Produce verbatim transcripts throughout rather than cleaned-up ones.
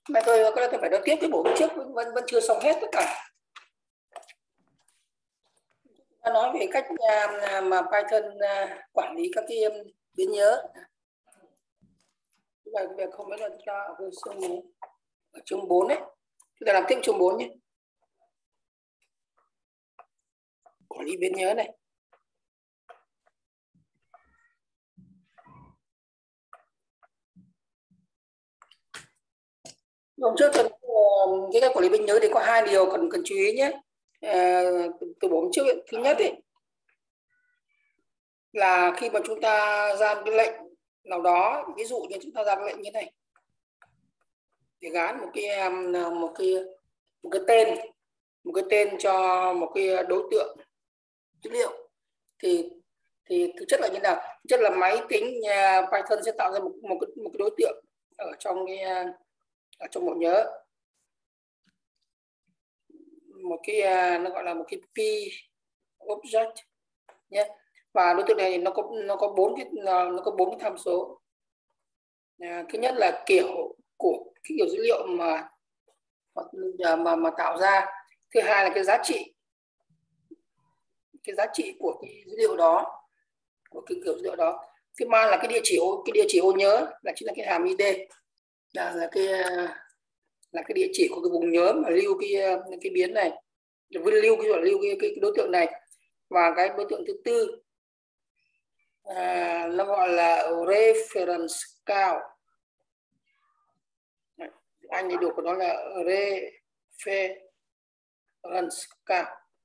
Mà tôi có lẽ tôi phải nói tiếp cái bộ trước vẫn vẫn chưa xong hết tất cả. Ta nói về cách uh, mà Python uh, quản lý các cái biến nhớ. Bây giờ không biết là chúng ta ở chương ở chương bốn đấy, chúng ta làm tiếp chương bốn nhé. Quản lý biến nhớ này. Hôm trước tôi cái cách quản lý biến nhớ thì có hai điều cần cần chú ý nhé. À, từ bốn trước ấy. Thứ nhất ấy, là khi mà chúng ta ra cái lệnh nào đó, ví dụ như chúng ta ra cái lệnh như này để gán một cái một cái một cái tên một cái tên cho một cái đối tượng dữ liệu, thì thì thực chất là như nào? Thực chất là máy tính nhà Python sẽ tạo ra một một cái, một cái đối tượng ở trong cái ở trong bộ nhớ, một cái nó gọi là một cái P object nhé. Và đối tượng này nó có nó có bốn cái nó có bốn cái tham số. À, thứ nhất là kiểu của cái kiểu dữ liệu mà mà mà, mà tạo ra. Thứ hai là cái giá trị cái giá trị của cái dữ liệu đó, của cái kiểu dữ liệu đó. Thứ ba là cái địa chỉ ô cái địa chỉ ô nhớ, là chính là cái hàm i đê, là, là cái là cái địa chỉ của cái vùng nhớ mà lưu cái cái biến này, lưu cái lưu cái, cái, cái đối tượng này. Và cái đối tượng thứ tư à, nó gọi là reference count. Anh đầy đủ của nó là reference count.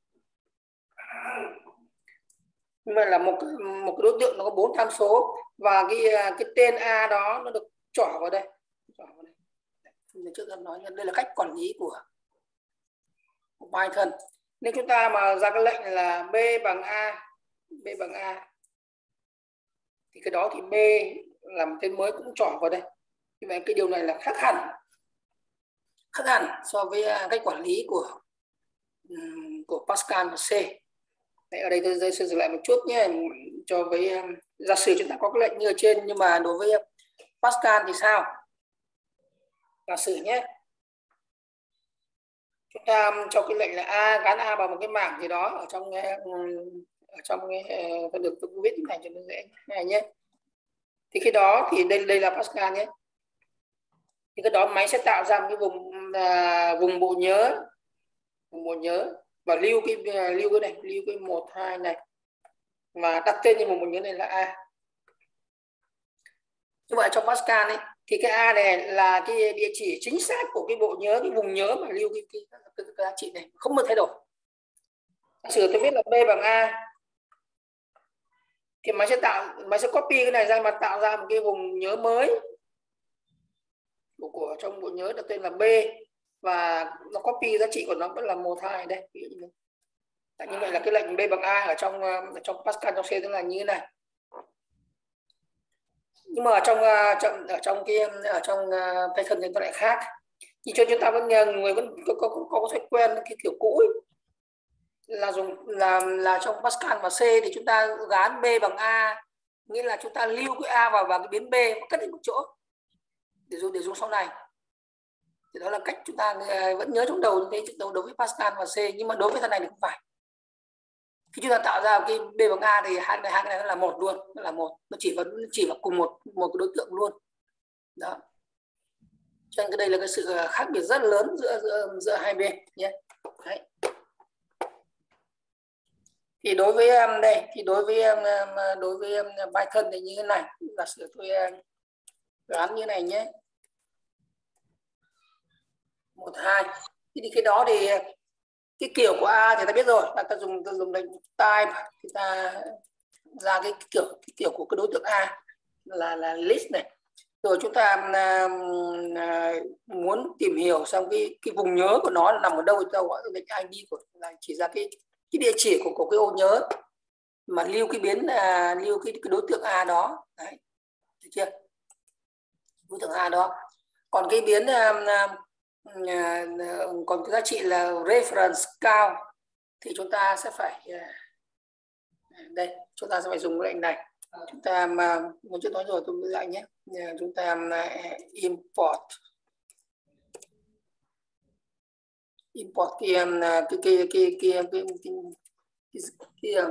Nhưng mà là một cái, một cái đối tượng nó có bốn tham số, và cái cái tên A đó nó được trỏ vào đây. Trỏ vào đây. Trước em nói đây là cách quản lý của, của Python. Nếu chúng ta mà ra cái lệnh là B bằng A, B bằng A, thì cái đó thì B là một tên mới cũng trỏ vào đây. Như vậy cái điều này là khác hẳn khác hẳn so với cách quản lý của của Pascal và C. Đấy, ở đây tôi, tôi sẽ dừng lại một chút nhé, cho với giả sử chúng ta có cái lệnh như ở trên, nhưng mà đối với Pascal thì sao? Giả sử nhé, chúng ta cho cái lệnh là A, gắn A vào một cái mảng gì đó ở trong ở trong cái tôi được tôi viết như này cho nó dễ này nhé. Thì khi đó thì đây đây là Pascal nhé. Thì cái đó máy sẽ tạo ra một cái vùng à, vùng bộ nhớ vùng bộ nhớ và lưu cái lưu cái này, lưu cái một hai này, và đặt tên cho một bộ nhớ này là A. Như vậy trong Pascal ấy, thì cái A này là cái địa chỉ chính xác của cái bộ nhớ, cái vùng nhớ mà lưu cái, cái, cái, cái, cái giá trị này không được thay đổi. Giả sử tôi viết là B bằng A, thì máy sẽ tạo máy sẽ copy cái này ra mà tạo ra một cái vùng nhớ mới của, của trong bộ nhớ đặt tên là B, và nó copy giá trị của nó vẫn là một hai đây. Như vậy là cái lệnh B bằng A ở trong ở trong Pascal, trong C tức là như thế này. Nhưng mà ở trong trong ở trong cái ở trong Python thì nó lại khác. Thì cho chúng ta vẫn người vẫn có có, có, có thói quen cái kiểu cũ ấy, là dùng là là trong Pascal và C thì chúng ta gán B bằng A, nghĩa là chúng ta lưu cái A vào vào cái biến B và cất đi một chỗ để dùng để dùng sau này. Thì đó là cách chúng ta vẫn nhớ trong đầu như thế đối với Pascal và C, nhưng mà đối với thằng này thì không phải. Khi chúng ta tạo ra cái B bằng A thì hai hai cái này nó là một luôn, nó là một, nó chỉ vẫn chỉ vào cùng một một cái đối tượng luôn đó. Cho nên cái đây là cái sự khác biệt rất lớn giữa giữa giữa hai bên nhé. Đấy. Thì đối với đây thì đối với đối với Python thì như thế này, giả sử tôi đoán như này nhé, một hai. Thì cái đó thì cái kiểu của A thì ta biết rồi, là ta dùng ta dùng lệnh type thì ta ra cái kiểu cái kiểu của cái đối tượng A là là list này. Rồi chúng ta uh, muốn tìm hiểu xong cái cái vùng nhớ của nó là nằm ở đâu thì ta gọi lệnh i đê của là chỉ ra cái cái địa chỉ của, của cái ô nhớ mà lưu cái biến uh, lưu cái, cái đối tượng A đó. Đấy, được chưa? Đối tượng A đó. Còn cái biến uh, uh, còn cái giá trị là reference count thì chúng ta sẽ phải uh, đây chúng ta sẽ phải dùng lệnh này. Chúng ta mà một chút nói rồi tôi lại nhé, chúng ta import import cái cái cái cái cái cái cái, cái, cái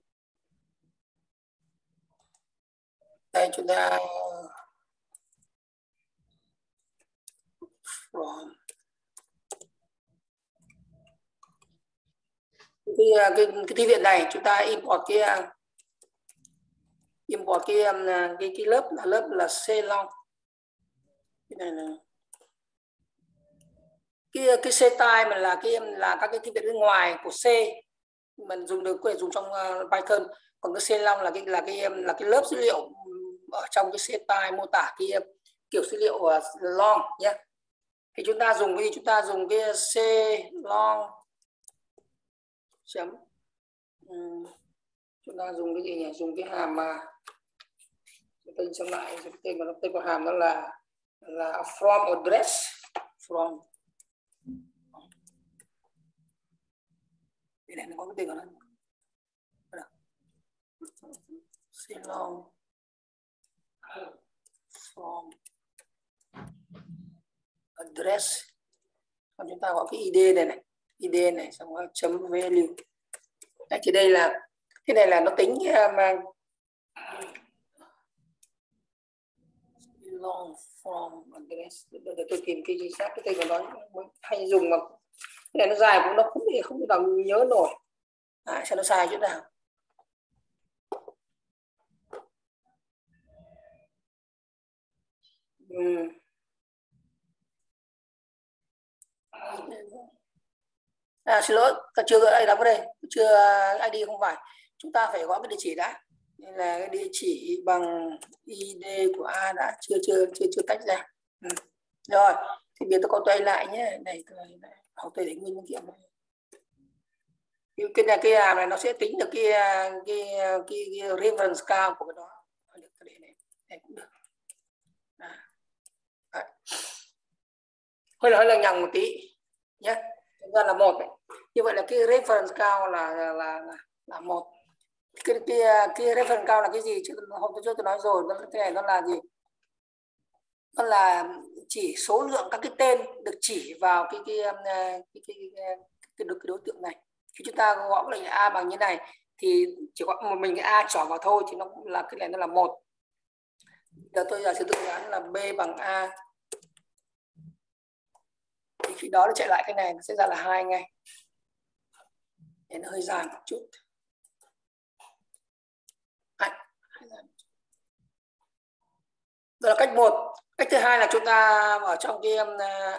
đây chúng ta from cái cái cái thư viện này chúng ta import cái import cái cái cái lớp là lớp là C long. Cái này là cái cái C type mà là cái là các cái thư viện bên ngoài của C mình dùng được có thể dùng trong uh, Python, còn cái C long là cái là cái là cái lớp dữ liệu ở trong cái C type mô tả cái kiểu dữ liệu uh, long nhé. Thì chúng ta dùng cái gì? Chúng ta dùng cái C long chấm um, chúng ta dùng cái gì nhỉ? Dùng cái hàm mà tên xem lại tên của tên của hàm đó là là from address from. Cái này nó có cái tên của nó C long from address, còn chúng ta có cái id này này, id này xong rồi chấm value. Đấy, thì đây là cái này là nó tính mà long from address. Để tôi tìm cái gì xác cái tên của nó hay dùng mà cái này nó dài cũng nó không không thể nào nhớ nổi. À, sao nó sai chỗ nào? Ừ. À, xin lỗi, ta chưa ai đọc ở đây, chưa i đê không phải. Chúng ta phải gõ cái địa chỉ đã. Nên là cái địa chỉ bằng i đê của A đã chưa chưa chưa chưa tách ra. Ừ. Rồi, thì bây giờ tôi có quay lại nhé. Này tôi học tôi để nguyên kiện này. Cái này cái hàm này nó sẽ tính được cái cái cái, cái reference cao của cái đó. Cái này, này cũng được. À. À. Hơi là hơi là nhằng một tí nhé. Chúng ta là một đấy. Như vậy là cái reference cao là là là, là một. Cái, cái cái reference cao là cái gì? Chứ hôm trước tôi nói rồi, cái này nó là gì? Nó là chỉ số lượng các cái tên được chỉ vào cái cái cái cái, cái, cái, cái, cái đối tượng này. Khi chúng ta gõ lệnh A bằng như này thì chỉ có một mình cái A trỏ vào thôi thì nó cũng là cái này nó là một. Giờ tôi giả sử tôi đoán là B bằng A. Thì khi đó nó chạy lại cái này nó sẽ ra là hai ngay. Để nó hơi dài một chút. Đó là cách một. Cách thứ hai là chúng ta ở trong cái ở,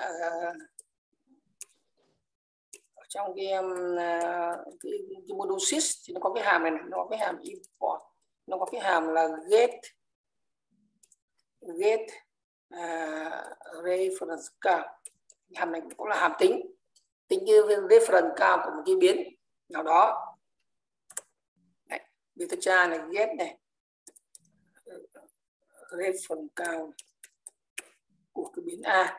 ở trong cái, cái, cái module sys thì nó có cái hàm này, nó có cái hàm import, nó có cái hàm là get get uh, reference count. Hàm này cũng là hàm tính tính cái reference count của một cái biến nào đó. Đấy, vì tôi tra này get này reference count của cái biến A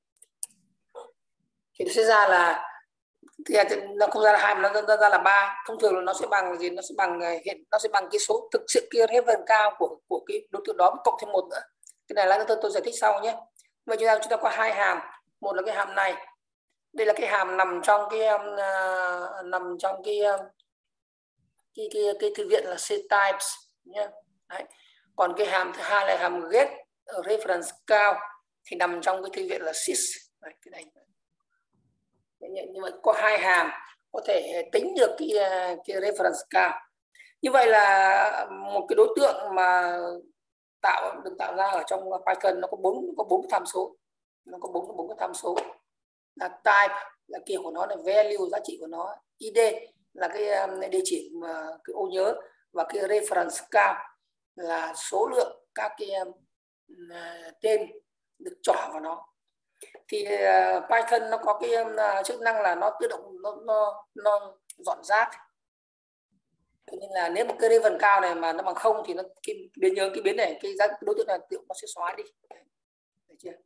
thì nó sẽ ra là thì nó không ra là hai mà nó, nó ra là ba. Thông thường là nó sẽ bằng gì? Nó sẽ bằng hiện nó sẽ bằng cái số thực sự kia reference count của của cái đối tượng đó cộng thêm một nữa. Cái này là tôi tôi giải thích sau nhé. Vậy chúng ta chúng ta có hai hàm, một là cái hàm này, đây là cái hàm nằm trong cái uh, nằm trong cái, uh, cái cái cái thư viện là ctypes nhé. Đấy. Còn cái hàm thứ hai là hàm get reference count thì nằm trong cái thư viện là sys. Đấy, cái này. Nhưng mà có hai hàm có thể tính được cái, cái reference count. Như vậy là một cái đối tượng mà tạo được tạo ra ở trong Python nó có bốn có bốn tham số, nó có bốn bốn cái tham số là type là kiểu của nó là value giá trị của nó, id là cái địa chỉ mà cái ô nhớ, và cái reference count là số lượng các cái uh, tên được trỏ vào nó. Thì uh, Python nó có cái uh, chức năng là nó tự động nó nó, nó dọn rác. Nên là nếu một cái reference cao này mà nó bằng không thì nó cái biến nhớ cái biến này cái, cái đối tượng này tự nó sẽ xóa đi. Được chưa?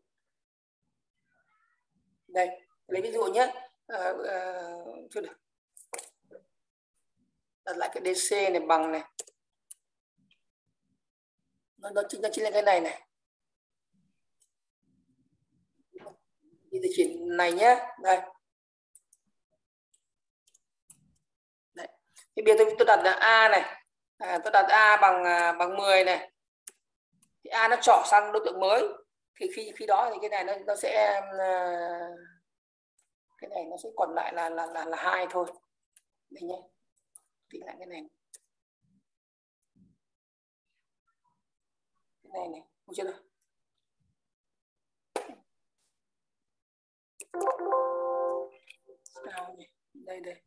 Đây lấy ví dụ nhé. Uh, uh, đặt lại cái dc này bằng này, nó, nó chính nó chính là cái này này. Đi từ chuyển này nhé. Đây Thì bây giờ tôi, tôi đặt là A này, à, tôi đặt A bằng à, bằng mười này, thì A nó trỏ sang đối tượng mới, thì khi khi đó thì cái này nó nó sẽ uh, cái này nó sẽ còn lại là là là là hai thôi. Đây nhé, tính lại cái này, cái này này, không chưa đâu. Sao nhỉ? Đây đây,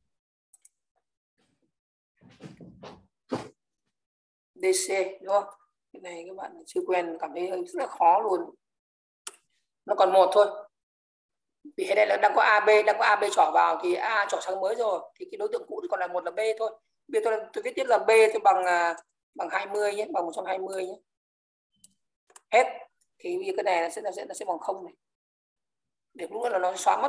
đê xê đúng không? Cái này các bạn chưa quen, cảm thấy rất là khó luôn. Nó còn một thôi, vì cái này là đang có a bê, đang có a bê trỏ vào thì A trỏ sang mới rồi, thì cái đối tượng cũ còn là một là B thôi. Bây giờ tôi, tôi viết tiếp là B tôi bằng bằng hai mươi nhé, bằng một trăm hai mươi nhé, hết. Thì bây giờ cái này nó sẽ nó sẽ nó sẽ bằng không này, để lúc nữa là nó xóa mất,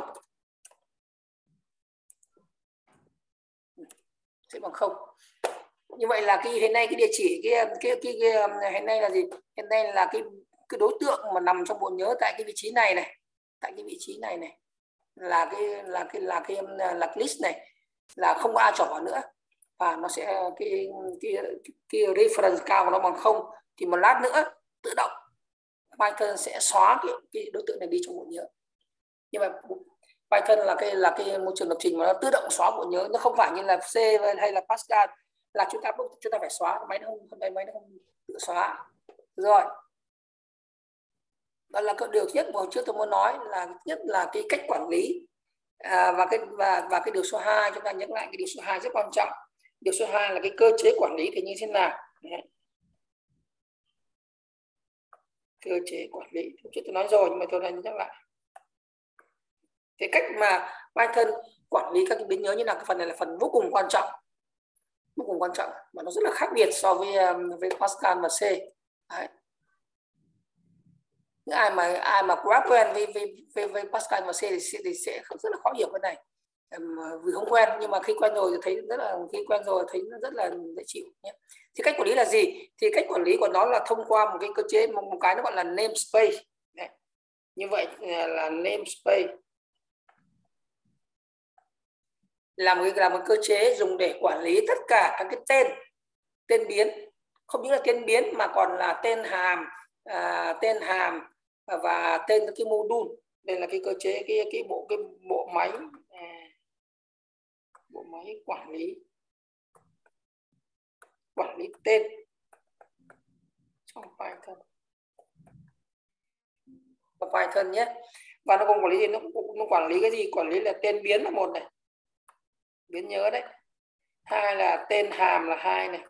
sẽ bằng không. Như vậy là cái hiện nay cái địa chỉ cái cái cái, cái hiện nay là gì? Hiện nay là cái cái đối tượng mà nằm trong bộ nhớ tại cái vị trí này này, tại cái vị trí này này là cái là cái là cái là cái list này, là không có A trỏ vào nữa, và nó sẽ cái cái cái reference cao của nó bằng không, thì một lát nữa tự động Python sẽ xóa cái, cái đối tượng này đi trong bộ nhớ. Nhưng mà Python là cái là cái môi trường lập trình mà nó tự động xóa bộ nhớ, nó không phải như là C hay là Pascal là chúng ta chúng ta phải xóa, máy nó không máy máy nó không tự xóa. Rồi, đó là cái điều nhất mà hồi trước tôi muốn nói, là nhất là cái cách quản lý, à, và cái và và cái điều số hai, chúng ta nhắc lại cái điều số hai rất quan trọng. Điều số hai là cái cơ chế quản lý thì như thế nào. Đấy. Cơ chế quản lý hôm trước tôi nói rồi, nhưng mà tôi lại nhắc lại cái cách mà Python quản lý các cái biến nhớ như nào. Cái phần này là phần vô cùng quan trọng, vô cùng quan trọng, mà nó rất là khác biệt so với với Pascal và C. Đấy. Những ai mà ai mà quá quen với, với, với, với Pascal và C thì sẽ, thì sẽ rất là khó hiểu cái này, vì không quen. Nhưng mà khi quen rồi thì thấy rất là khi quen rồi thấy nó rất là dễ chịu nhé. Thì cách quản lý là gì? Thì cách quản lý của nó là thông qua một cái cơ chế, một, một cái nó gọi là namespace. Đấy. Như vậy là namespace là một cái là một cơ chế dùng để quản lý tất cả các cái tên tên biến, không những là tên biến mà còn là tên hàm, à, tên hàm và tên cái module. Đây là cái cơ chế cái cái bộ cái bộ máy à, bộ máy quản lý quản lý tên trong Python trong Python nhé. Và nó còn quản lý gì? Nó, nó quản lý cái gì? Quản lý là tên biến là một này, biến nhớ đấy. Hai là tên hàm là hai này.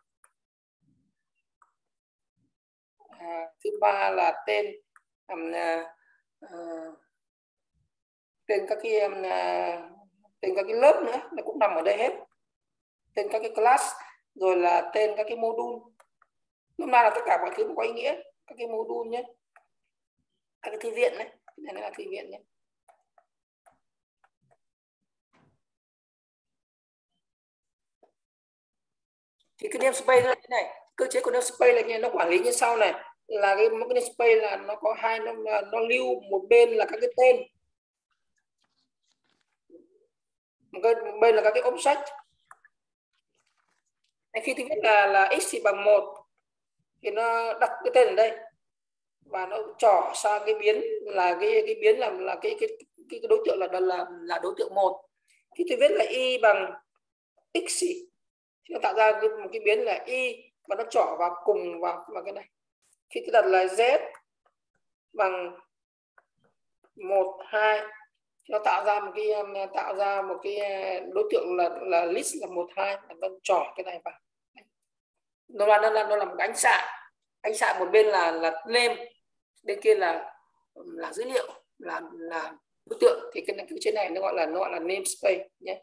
À, thứ ba là tên um, uh, tên các cái um, uh, tên các cái lớp nữa, nó cũng nằm ở đây hết. Tên các cái class, rồi là tên các cái module. Lúc nào là tất cả mọi thứ có ý nghĩa, các cái module nhé, các cái thư viện đấy, cái này là thư viện nhé. Thì cái namespace là thế này, cơ chế của namespace là như nó quản lý như sau này, là cái một cái namespace là nó có hai, nó, nó lưu một bên là các cái tên, một cái bên là các cái object. Khi tôi viết là là x thì bằng một thì nó đặt cái tên ở đây và nó trỏ sang cái biến là cái cái biến là là cái cái cái, cái đối tượng là là là đối tượng một. Khi tôi viết là y bằng x thì nó tạo ra cái, một cái biến là y và nó trỏ vào cùng vào vào cái này. Khi tôi đặt là z bằng một hai thì nó tạo ra một cái tạo ra một cái đối tượng là là list là một hai, nó trỏ cái này vào. Nó là nó là nó là một ánh xạ, ánh xạ một bên là là name, bên kia là là dữ liệu, là là đối tượng. Thì cái này cái trên này nó gọi là nó gọi là namespace nhé.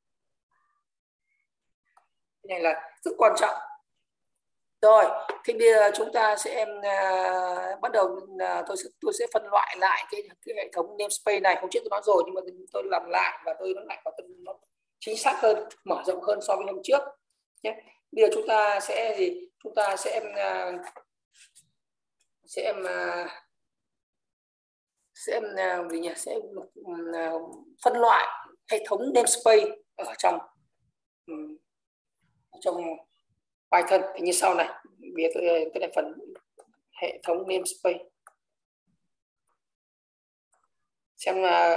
Cái này là rất quan trọng. Rồi, thì bây giờ chúng ta sẽ uh, bắt đầu uh, tôi sẽ tôi sẽ phân loại lại cái, cái hệ thống namespace này. Hôm trước tôi nói rồi nhưng mà tôi làm lại và tôi nói lại và tôi nó chính xác hơn, mở rộng hơn so với hôm trước nhé. Bây giờ chúng ta sẽ gì? Chúng ta sẽ uh, sẽ uh, sẽ uh, gì nhỉ? Sẽ uh, phân loại hệ thống namespace ở trong um, trong Python thì như sau này. Bây giờ cái này phần hệ thống namespace, xem là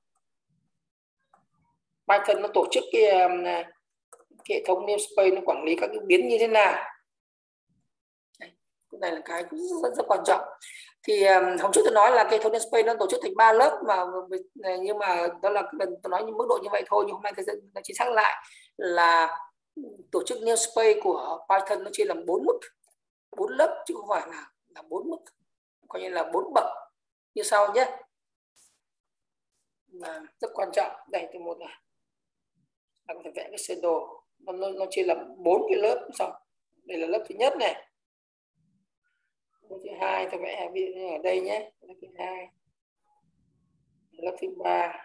Python nó tổ chức cái, cái hệ thống namespace nó quản lý các cái biến như thế nào. Đây, cái này là cái rất, rất quan trọng. Thì um, hôm trước tôi nói là cái hệ thống namespace nó tổ chức thành ba lớp mà, nhưng mà đó là tôi nói những mức độ như vậy thôi, nhưng hôm nay tôi sẽ chính xác lại là tổ chức namespace của Python nó chia làm bốn mức, bốn lớp chứ không phải là là bốn mức, coi như là bốn bậc như sau nhé. Là rất quan trọng. Đây tôi một này là có thể vẽ cái sơ đồ, nó, nó, nó chia làm bốn cái lớp. Xong đây là lớp thứ nhất này, lớp thứ hai tôi vẽ ví dụ ở đây nhé, lớp thứ hai, lớp thứ ba,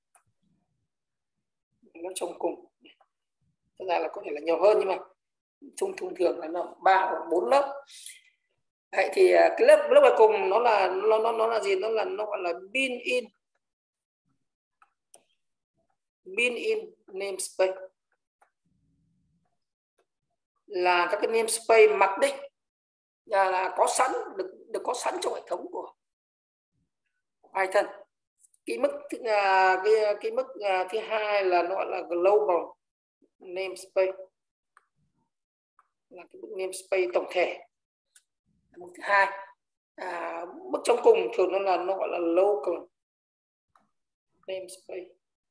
lớp trong cùng. Thật ra là có thể là nhiều hơn, nhưng mà thông thông thường là nó ba hoặc bốn lớp. Đấy, thì cái lớp lớp cuối cùng nó là nó nó nó là gì? Nó là nó gọi là built in built in namespace, là các cái namespace mặc định là, là có sẵn, được được có sẵn trong hệ thống của Python. Cái mức cái cái mức thứ hai là nó gọi là global namespace, là cái mức namespace tổng thể. Mức thứ hai. À, mức trong cùng thường nó là nó gọi là local namespace.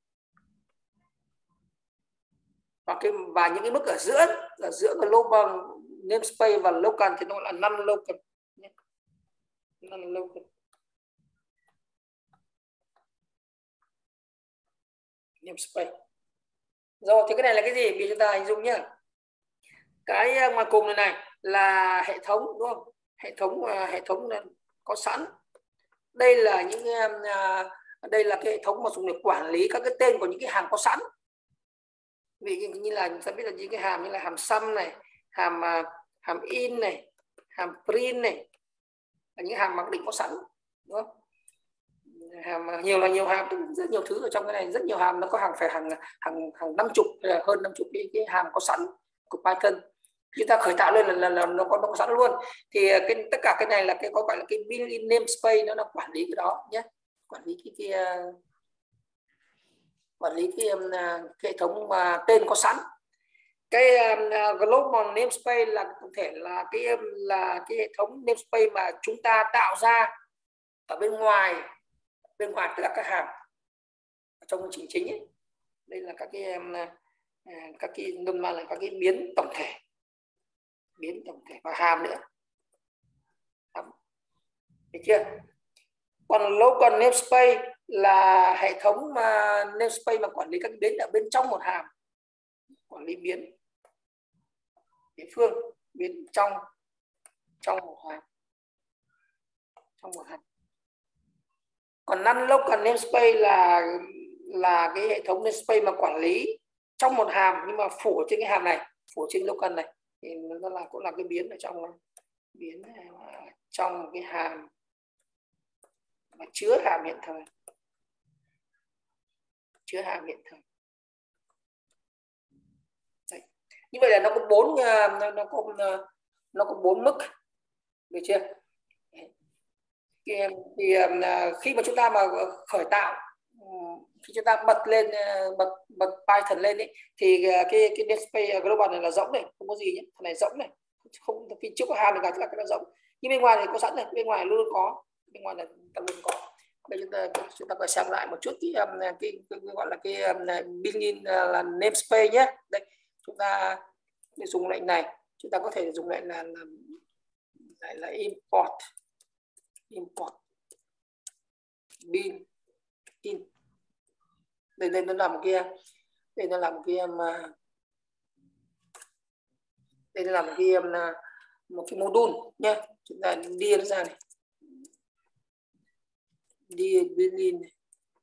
Và cái và những cái mức ở giữa, ở giữa global namespace và local thì nó là non-local. Non-local. Namespace. Rồi thì cái này là cái gì? Vì chúng ta hình dung nhé. Cái ngoài cùng này này là hệ thống, đúng không? Hệ thống hệ thống có sẵn. Đây là những đây là cái hệ thống mà dùng để quản lý các cái tên của những cái hàm có sẵn. Vì như là chúng ta biết là những cái hàm như là hàm sum này, hàm hàm in này, hàm print này, là những hàm mặc định có sẵn, đúng không? Hàm nhiều là nhiều hàm, rất nhiều thứ ở trong cái này, rất nhiều hàm, nó có hàng phải hàng hàng hàng năm chục hay là hơn năm chục cái, cái hàm có sẵn của Python. Chúng ta khởi tạo lên là, là, là nó có nó có sẵn luôn. Thì cái tất cả cái này là cái có gọi là cái built-in namespace, nó là quản lý cái đó nhé, quản lý cái cái quản lý cái, cái hệ thống mà tên có sẵn. Cái uh, global namespace là cụ thể là cái là cái hệ thống namespace mà chúng ta tạo ra ở bên ngoài bên ngoài tất cả các hàm trong chương trình chính ấy. Đây là các cái uh, các cái nôm na là các cái biến tổng thể, biến tổng thể và hàm nữa. Được chưa? Còn local namespace là hệ thống mà namespace mà quản lý các biến ở bên trong một hàm, quản lý biến địa phương biến trong trong một hàm trong một hàm. Còn non-local namespace là là cái hệ thống namespace mà quản lý trong một hàm nhưng mà phủ trên cái hàm này, phủ trên local này, thì nó là cũng là cái biến ở trong biến trong cái hàm mà chứa hàm hiện thời, chứa hàm hiện thời. Đấy. Như vậy là nó có bốn nó có nó có bốn mức, được chưa? Thì, thì khi mà chúng ta mà khởi tạo, khi chúng ta bật lên bật bật Python lên ấy, thì cái cái namespace global này là rỗng này, không có gì nhé, cái này rỗng này, không phía trước có hàm thì cả tất cả cái nó rỗng, nhưng bên ngoài thì có sẵn này, bên ngoài luôn có, bên ngoài là ta luôn có. Đây chúng ta chúng ta phải xem lại một chút cái cái, cái, cái gọi là cái built-in là namespace nhé. Đây chúng ta để dùng lệnh này, chúng ta có thể dùng lệnh là là, lại là import import built in. Đây đây nó làm một kia, đây nó làm một kia mà đây nó làm một kia là một cái module nhé. Chúng ta đi nó ra này, đi built-in này,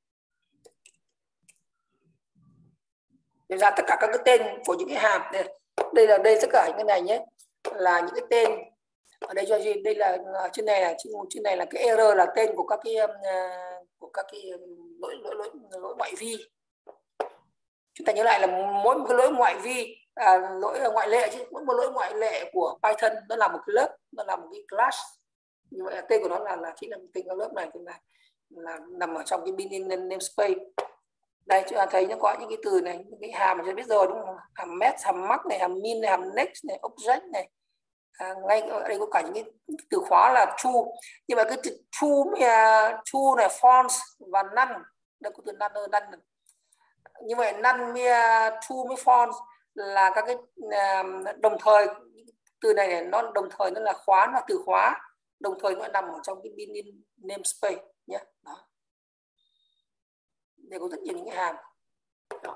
để ra tất cả các cái tên của những cái hàm này. Đây là đây tất cả những cái này nhé, là những cái tên ở đây cho gì, đây là trên này là trên này là cái error, là tên của các cái của các cái lỗi lỗi lỗi lỗi ngoại vi. Chúng ta nhớ lại là mỗi một cái lỗi ngoại vi à, lỗi ngoại lệ chứ, mỗi một lỗi ngoại lệ của Python nó là một cái lớp, nó là một cái class. Như vậy là tên của nó là là chính là tên của lớp này là, là nằm ở trong cái built-in namespace. Đây chúng ta thấy nó có những cái từ này, những cái hàm mà chúng ta biết rồi đúng không? Hàm met, hàm max này, hàm min này, hàm next này, object này. À, ngay ở đây có cả những cái từ khóa là true. Nhưng mà cái từ true, true này, false và none. Đây có từ none, none. Như vậy none, true với false là các cái đồng thời. Từ này, này nó đồng thời nó là khóa, nó là từ khóa, đồng thời nó nằm ở trong cái built-in namespace nhé. Đó. Đây có rất nhiều những cái hàm. Đó.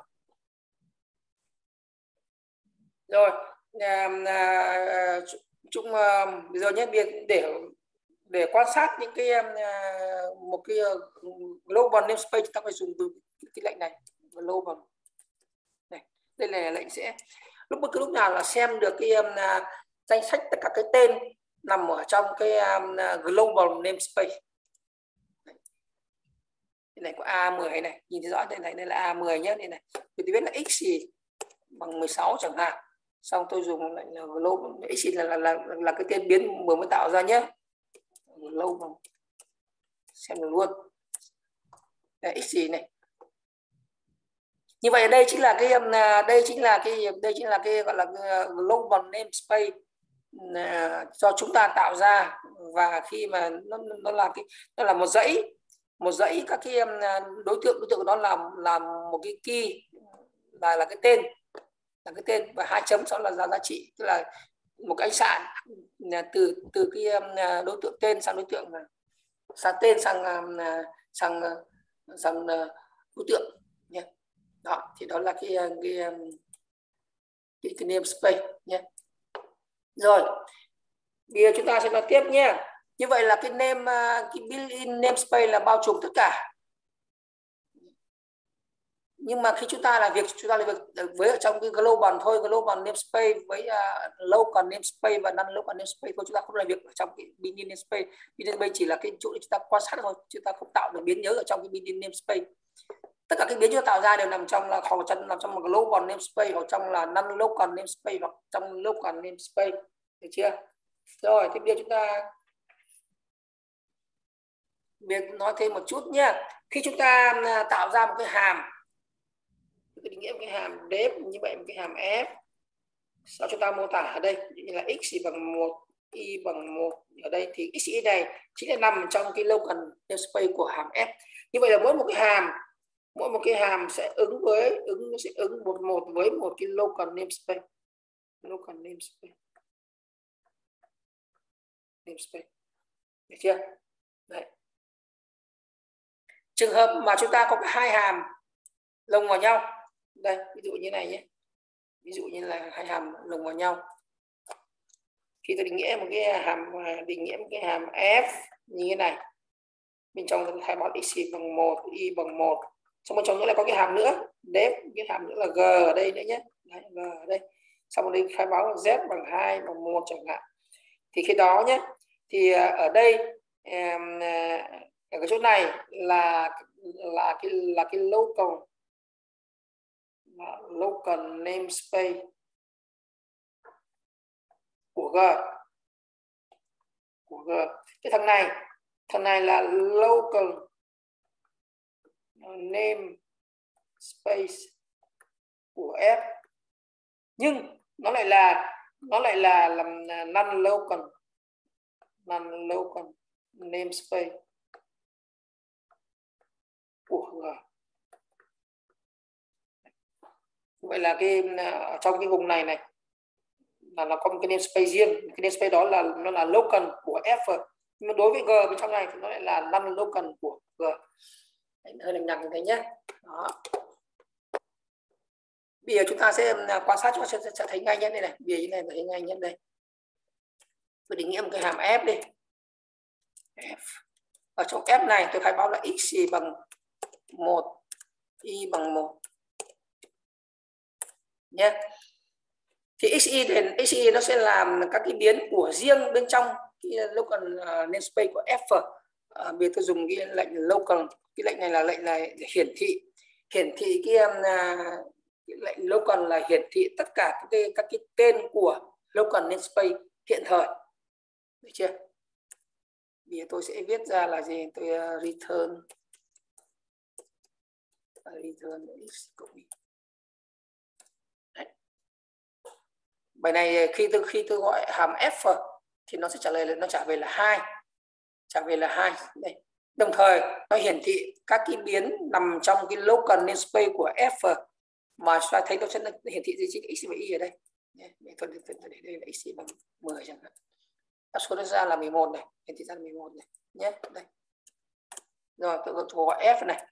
Rồi à, à, chúng à, bây giờ nhé, để để quan sát những cái à, một cái global namespace, chúng ta phải dùng từ cái, cái lệnh này, global này. Đây là lệnh sẽ lúc bất cứ lúc nào là xem được cái um, danh sách tất cả cái tên nằm ở trong cái um, global namespace. Đây này có A mười này, nhìn thấy rõ đây này, đây là A mười nhé, đây này. Thì tôi biết là x gì bằng mười sáu chẳng hạn. Xong tôi dùng lệnh là global, x là là, là là cái tên biến vừa mới tạo ra nhé. Global. Xem được luôn. Đây, x gì này. Như vậy đây chính là cái đây chính là cái đây chính là cái gọi là global namespace cho chúng ta tạo ra, và khi mà nó nó là cái nó là một dãy một dãy các cái đối tượng đối tượng của nó là là một cái key là là cái tên là cái tên và hai chấm sau là giá giá trị, tức là một cái ánh sáng từ từ cái đối tượng tên sang đối tượng sang tên sang sang sang đối tượng nhé. Đó thì đó là cái cái cái, cái namespace nhé. Rồi bây giờ chúng ta sẽ nói tiếp nhé. Như vậy là cái name cái built-in namespace là bao trùm tất cả. Nhưng mà khi chúng ta làm việc chúng ta làm việc với ở trong cái global thôi, global namespace với uh, local namespace và non local namespace thôi, chúng ta không làm việc ở trong cái built-in namespace. Built-in namespace chỉ là cái chỗ để chúng ta quan sát thôi, chúng ta không tạo được biến nhớ ở trong cái built-in namespace. Tất cả cái biến chúng ta tạo ra đều nằm trong là hoặc trong nằm trong một global namespace hoặc trong là non local namespace hoặc trong local namespace, được chưa? Rồi tiếp theo chúng ta việc nói thêm một chút nhé. Khi chúng ta tạo ra một cái hàm, cái định nghĩa một cái hàm def như vậy, một cái hàm f, sau chúng ta mô tả ở đây như là x bằng một, y bằng một, ở đây thì x y này chính là nằm trong cái local namespace của hàm f. Như vậy là mỗi một cái hàm mỗi một cái hàm sẽ ứng với ứng sẽ ứng một một với một cái local namespace local namespace namespace được chưa? Đấy. Trường hợp mà chúng ta có hai hàm lồng vào nhau, đây ví dụ như này nhé, ví dụ như là hai hàm lồng vào nhau, khi tôi định nghĩa một cái hàm định nghĩa một cái hàm f như thế này, bên trong tôi khai báo x bằng một, y bằng một, xong bên trong nữa là có cái hàm nữa def, cái hàm nữa là g ở đây nữa nhé. Đấy, g ở đây, xong rồi đây khai báo z bằng hai, bằng một chẳng hạn. Thì khi đó nhé, thì ở đây ở cái chỗ này là là cái là cái local là local namespace của g của g. Cái thằng này thằng này là local namespace của f, nhưng nó lại là nó lại là làm non local non local namespace của g. Vậy là cái trong cái vùng này này là nó có một cái namespace riêng, cái namespace đó là nó là local của f, nhưng mà đối với g bên trong này thì nó lại là non local của g. Đấy, hơi lằng nhằng như thế nhé. Đó. Bây giờ chúng ta sẽ quan sát, chúng ta sẽ, sẽ thấy ngay nhất đây này, bây giờ như này thấy ngay nhất đây. Tôi định nghĩa một cái hàm f đi. F. Ở trong f này tôi khai báo là x bằng một, y bằng một nhé. Thì xy thì xy nó sẽ làm các cái biến của riêng bên trong cái local namespace của f. À, bây giờ tôi dùng cái lệnh local, cái lệnh này là lệnh này để hiển thị hiển thị cái cái lệnh local là hiển thị tất cả các cái, các cái tên của local namespace hiện thời, được chưa? Bây giờ tôi sẽ viết ra là gì? Tôi uh, return return x cộng y. Bài này khi tôi khi tôi gọi hàm f thì nó sẽ trả lời là nó trả về là hai, trả về là hai đây. Đồng thời nó hiển thị các cái biến nằm trong cái local namespace của f mà chúng ta thấy nó sẽ hiển thị gì, chính x và y ở đây. Tôi để đây là x bằng mười chẳng hạn. Áp số nó ra là mười một này, hiển thị ra là mười một này nhé. Đây. Rồi tôi gọi f này.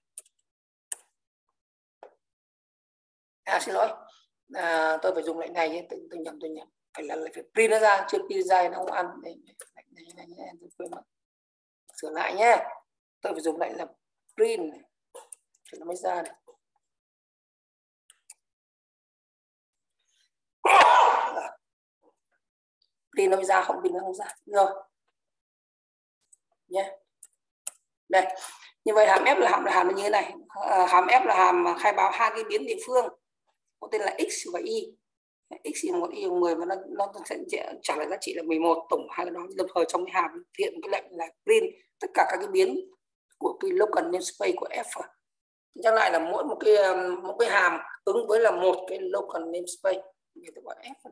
À xin lỗi. À, tôi phải dùng lệnh này nhé, tôi, tôi nhầm tôi nhầm. Phải là phải print nó ra, chưa print ra nó không ăn. Đây, lệnh này này nhé, tôi quên mất. Sửa lại nhé. Tôi phải dùng lệnh là print này. Thì nó mới ra này. Print nó mới ra, không print nó không ra. Rồi. Nhé. Đây. Như vậy hàm F là hàm là hàm như thế này. À, hàm F là hàm khai báo hai cái biến địa phương có tên là x và y. X là một, y là mười và nó nó sẽ trả lời giá trị là mười một, tổng hai cái đó. Đồng thời trong cái hàm hiện cái lệnh là print tất cả các cái biến của cái local namespace của f. Nhắc lại là mỗi một cái một cái hàm ứng với là một cái local namespace. Bây giờ tôi gọi f.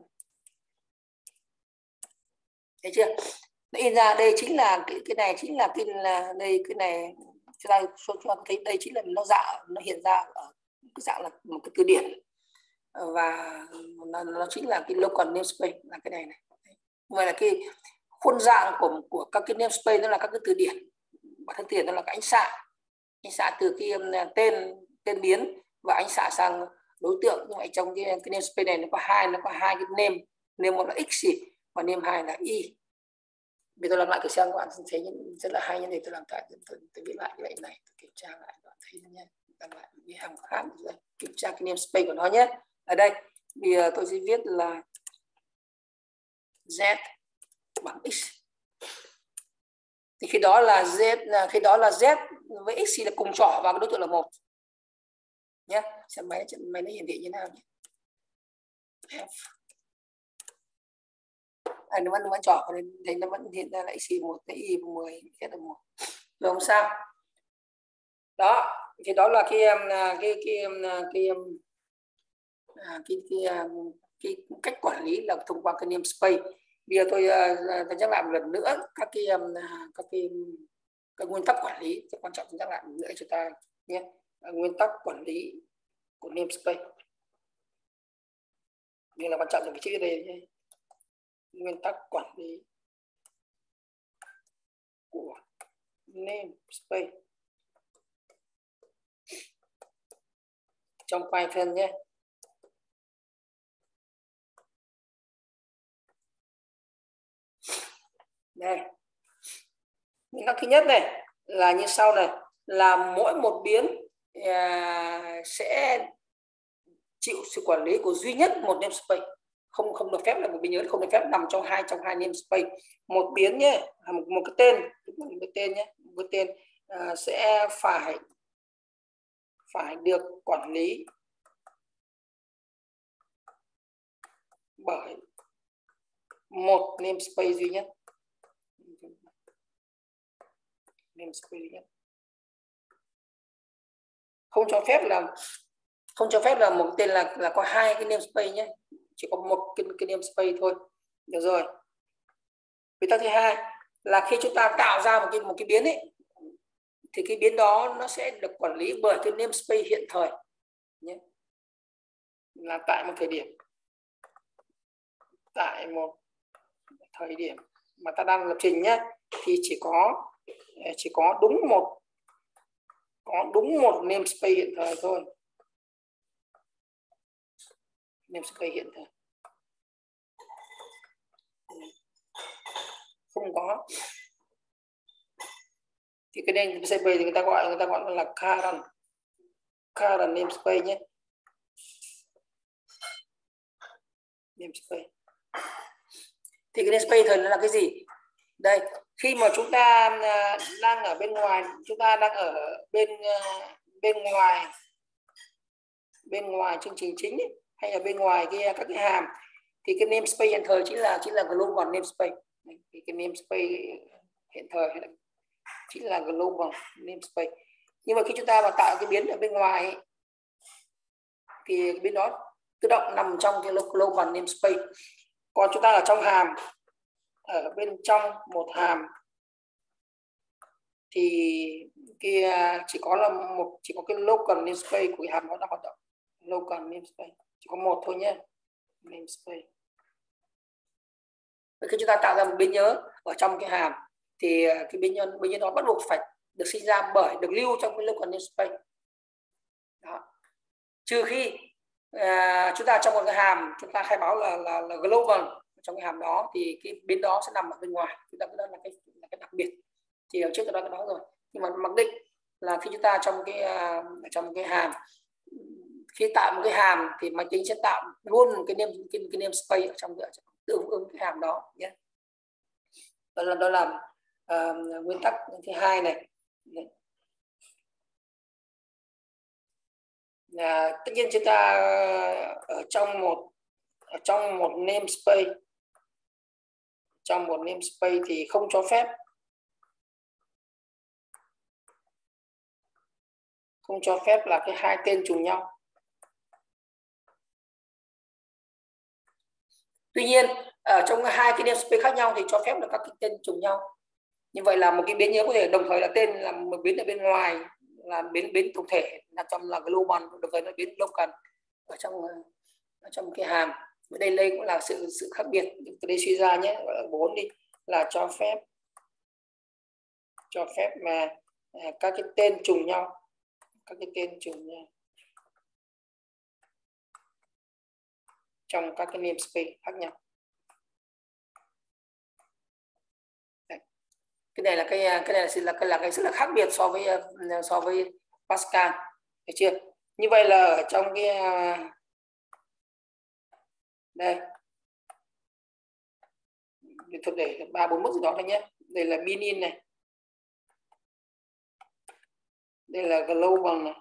Thấy chưa? Nó in ra đây chính là cái cái này chính là cái là đây cái này chúng ta chúng ta thấy đây chính là nó dạng nó hiện ra ở cái dạng là một cái từ điển, và nó, nó chính là cái local namespace là cái này này. Vậy là cái khuôn dạng của của các cái namespace nó là các cái từ điển, bản thân tiền nó là cái ánh xạ ánh xạ từ cái tên tên biến và ánh xạ sang đối tượng. Như vậy trong cái, cái namespace này nó có hai nó có hai cái name, name một là x và name hai là y. Bây giờ tôi làm lại thử xem các bạn thấy rất là hay như này. Tôi làm lại tôi, tôi, tôi viết lại cái lệnh này, tôi kiểm tra lại các bạn thấy nhé. Làm lại cái hàm khác rồi kiểm tra cái namespace của nó nhé. Ở đây bây giờ tôi sẽ viết là z bằng x. Thì khi đó là z khi đó là z với x thì là cùng trỏ vào cái đối tượng là một nhé. Xem máy máy nó hiển thị như nào nhé. F. À, nó vẫn nó vẫn trỏ vào đây, nó vẫn hiện ra là x một cái y mười hết là một. Rồi không sao. Đó, thì đó là cái cái cái cái cái À, cái, cái, cái cách quản lý là thông qua cái namespace. Bây giờ tôi, tôi nhắc lại một lần nữa các cái các cái, các nguyên tắc quản lý rất quan trọng, nhắc lại một nữa cho ta nhé. Nguyên tắc quản lý của namespace như là quan trọng là cái chữ đây nhé. Nguyên tắc quản lý của namespace trong Python nhé. Đây, nguyên tắc thứ nhất này là như sau này, là mỗi một biến à, sẽ chịu sự quản lý của duy nhất một namespace, không không được phép là một biến nhớ không được phép nằm trong hai trong hai namespace. Một biến nhé, một, một cái tên một cái tên nhé, một cái tên à, sẽ phải phải được quản lý bởi một namespace duy nhất. Namespace duy nhất. Không cho phép là không cho phép là một tên là là có hai cái namespace nhé, chỉ có một cái, cái namespace thôi. Được rồi. Nguyên tắc thứ hai là khi chúng ta tạo ra một cái một cái biến ấy, thì cái biến đó nó sẽ được quản lý bởi cái namespace hiện thời nhé, là tại một thời điểm tại một thời điểm mà ta đang lập trình nhé, thì chỉ có chỉ có đúng một có đúng một namespace hiện thời thôi. Namespace hiện thời không có thì cái này namespace thì người ta gọi người ta gọi là current current namespace nhé. Namespace thì cái namespace thời là cái gì? Đây, khi mà chúng ta đang ở bên ngoài, chúng ta đang ở bên bên ngoài bên ngoài chương trình chính ấy, hay là bên ngoài cái các cái hàm thì cái namespace hiện thời chính là chính là global namespace. Thì cái namespace hiện thời chính là global namespace. Nhưng mà khi chúng ta mà tạo cái biến ở bên ngoài ấy, thì cái biến đó tự động nằm trong cái global namespace. Còn chúng ta ở trong hàm, ở bên trong một hàm thì kia chỉ có là một chỉ có cái local namespace của cái hàm nó đang hoạt động. Local namespace chỉ có một thôi nhé. Namespace. Khi chúng ta tạo ra một biến nhớ ở trong cái hàm thì cái biến nhớ biến nhớ đó bắt buộc phải được sinh ra bởi được lưu trong cái local namespace. Đó. Trừ khi à, chúng ta trong một cái hàm chúng ta khai báo là là, là global trong cái hàm đó thì cái biến đó sẽ nằm ở bên ngoài. Chúng ta đó là cái là cái đặc biệt. Thì ở trước tôi đã nói cái đó rồi. Nhưng mà mặc định là khi chúng ta trong cái uh, trong cái hàm, khi tạo một cái hàm thì máy tính sẽ tạo luôn cái name cái, cái namespace ở trong tương ứng cái hàm đó nhé. Đó là đó là uh, nguyên tắc thứ hai này. Là tất nhiên chúng ta ở trong một ở trong một namespace trong một namespace thì không cho phép không cho phép là cái hai tên trùng nhau. Tuy nhiên ở trong hai cái namespace khác nhau thì cho phép là các cái tên trùng nhau. Như vậy là một cái biến nhớ có thể đồng thời là tên là một biến ở bên ngoài là biến biến tổng thể là trong là global, đồng thời là biến local ở trong ở trong cái hàm. Ở đây đây cũng là sự sự khác biệt. Từ đây suy ra nhé, gọi là bốn đi, là cho phép cho phép mà à, các cái tên trùng nhau, các cái tên trùng nhau trong các cái namespace khác nhau. Đây. Cái này là cái cái này là cái là cái rất là khác biệt so với so với Pascal, được chưa? Như vậy là ở trong cái đây thuật để ba bốn mức gì đó thôi nhé. Đây là benin này, đây là global này,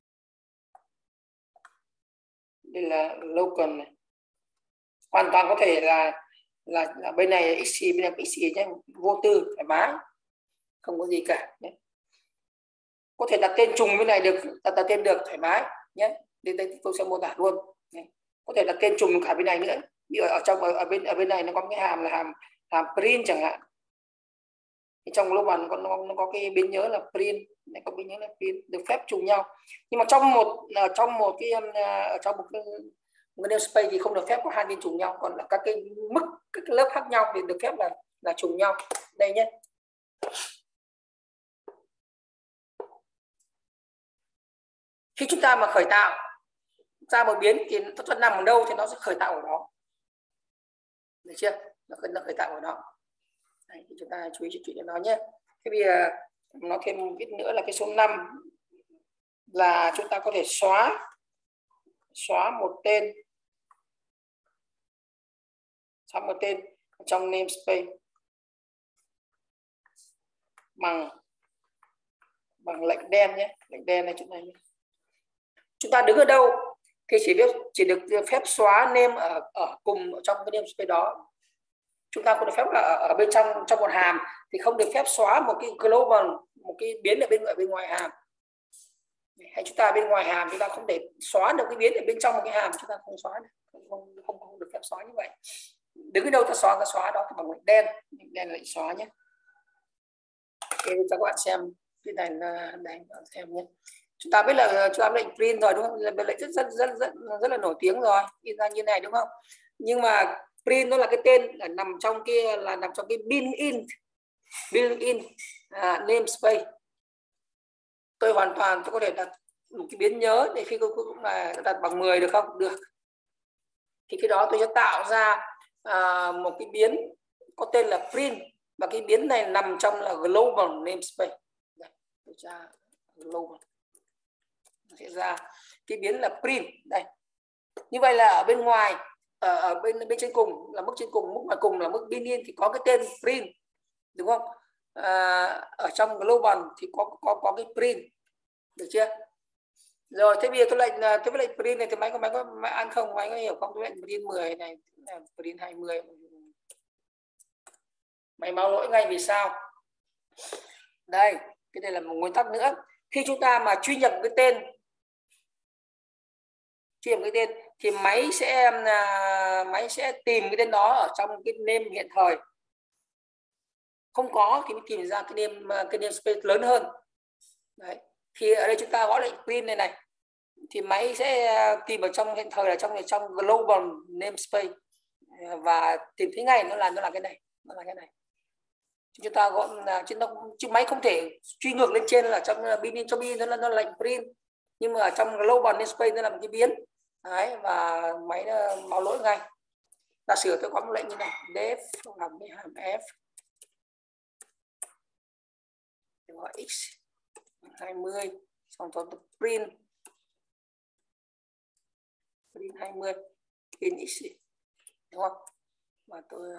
đây là local này. Hoàn toàn có thể là là, là bên này là xc, bên này là xc nhé, vô tư thoải mái, không có gì cả nhé. Có thể đặt tên trùng bên này được, đặt, đặt tên được thoải mái nhé. Đây, đây tôi sẽ mô tả luôn nhé. Có thể đặt tên trùng cả bên này nữa. Ví dụ ở trong ở, ở bên ở bên này nó có cái hàm là hàm hàm print chẳng hạn. Thì trong global nó, nó, nó có cái biến nhớ là print, này có biến nhớ là print, được phép trùng nhau. Nhưng mà trong một trong một cái ở trong một cái một cái namespace thì không được phép có hai tên trùng nhau, còn là các cái mức các cái lớp khác nhau thì được phép là là trùng nhau. Đây nhé. Khi chúng ta mà khởi tạo ra một biến thì nó nằm ở đâu thì nó sẽ khởi tạo ở đó, được chưa? Nó khởi, nó khởi tạo ở đó. Đấy, thì chúng ta chú ý chuyện đó nhé. Thế bây giờ nói thêm một ít nữa là cái số năm là chúng ta có thể xóa xóa một tên xóa một tên trong namespace bằng bằng lệnh đen nhé, lệnh đen này chỗ này nhé. Chúng ta đứng ở đâu thì chỉ biết chỉ được phép xóa name ở ở cùng ở trong cái namespace đó. Chúng ta có được phép là ở, ở bên trong trong một hàm thì không được phép xóa một cái global, một cái biến ở bên ở bên ngoài hàm. Hay chúng ta bên ngoài hàm chúng ta không thể xóa được cái biến ở bên trong một cái hàm, chúng ta không xóa được, không không không, không được phép xóa như vậy. Đứng ở đâu ta xóa ta xóa đó thì bằng lệnh đen, lệnh đen lệnh xóa nhé. Okay, cho các bạn xem cái này là đây xem nhé. Chúng ta biết là chúng ta lệnh print rồi đúng không? Là lệnh rất rất rất rất rất là nổi tiếng rồi, in ra như này đúng không? Nhưng mà print nó là cái tên là nằm trong kia là nằm trong cái built-in built-in à, namespace. Tôi hoàn toàn tôi có thể đặt một cái biến nhớ để khi tôi cũng là đặt bằng mười được không? Được. Thì cái đó tôi sẽ tạo ra à, một cái biến có tên là print và cái biến này nằm trong là global namespace. Đây, tôi ra global sẽ ra cái biến là print đây. Như vậy là ở bên ngoài ở, ở bên bên trên cùng là mức trên cùng, mức ngoài cùng là mức built-in thì có cái tên print đúng không? À, ở trong global thì có có có cái print, được chưa? Rồi thế bây giờ tôi lệnh thế với lệnh print này thì máy có máy có máy ăn không, máy có hiểu không? Tôi lệnh print mười này, print hai mươi, máy báo lỗi ngay. Vì sao? Đây, cái này là một nguyên tắc nữa. Khi chúng ta mà truy nhập cái tên truy nhập cái tên thì máy sẽ máy sẽ tìm cái tên đó ở trong cái name hiện thời. Không có thì mới tìm ra cái name cái namespace lớn hơn. Đấy. Thì ở đây chúng ta gõ lệnh print này này thì máy sẽ tìm ở trong hiện thời là trong trong global namespace và tìm thấy ngay nó là nó là cái này, nó là cái này. Chúng ta gọi là chứ nó chứ máy không thể truy ngược lên trên là trong bin cho bin nó là nó lệnh print, nhưng mà ở trong global namespace nó là một cái biến. Đấy, và máy nó báo lỗi ngay. Ta sửa tôi có một lệnh như này, def làm cái hàm f gọi x hai mươi, xong tôi print print hai mươi in x, đúng không? Và tôi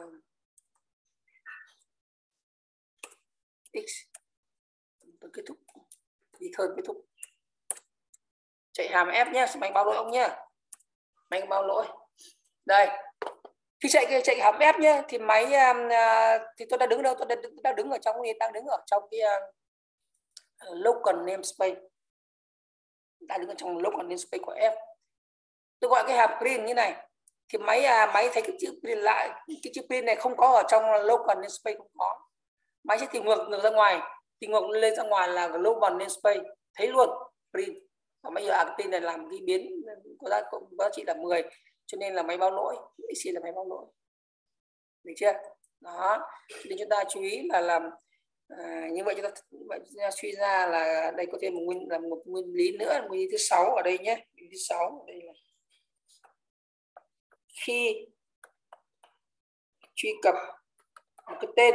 x tôi kết thúc đi thơn kết thúc, chạy hàm f nhé, máy báo lỗi ông nhé, máy báo lỗi. Đây, khi chạy cái chạy hàm f nhé thì máy uh, thì tôi đã đứng đâu, tôi đã, đã đứng ở trong đang đứng ở trong cái uh, local namespace, đã đứng ở trong local namespace của f. Tôi gọi cái hàm print như này thì máy uh, máy thấy cái chữ print lại, cái chữ print này không có ở trong local namespace, không có. Máy sẽ tìm ngược ngược ra ngoài, tìm ngược lên ra ngoài là global namespace, thấy luôn print. Và bây giờ à, cái pin này làm cái biến có giá có giá trị là mười, cho nên là máy báo lỗi, x là máy báo lỗi, được chưa? Đó, nên chúng ta chú ý là làm à, như vậy chúng ta, vậy chúng ta suy ra là đây có thêm một nguyên là một nguyên lý nữa, nguyên lý thứ sáu ở đây nhé. Nguyên lý thứ sáu ở đây là khi truy cập một cái tên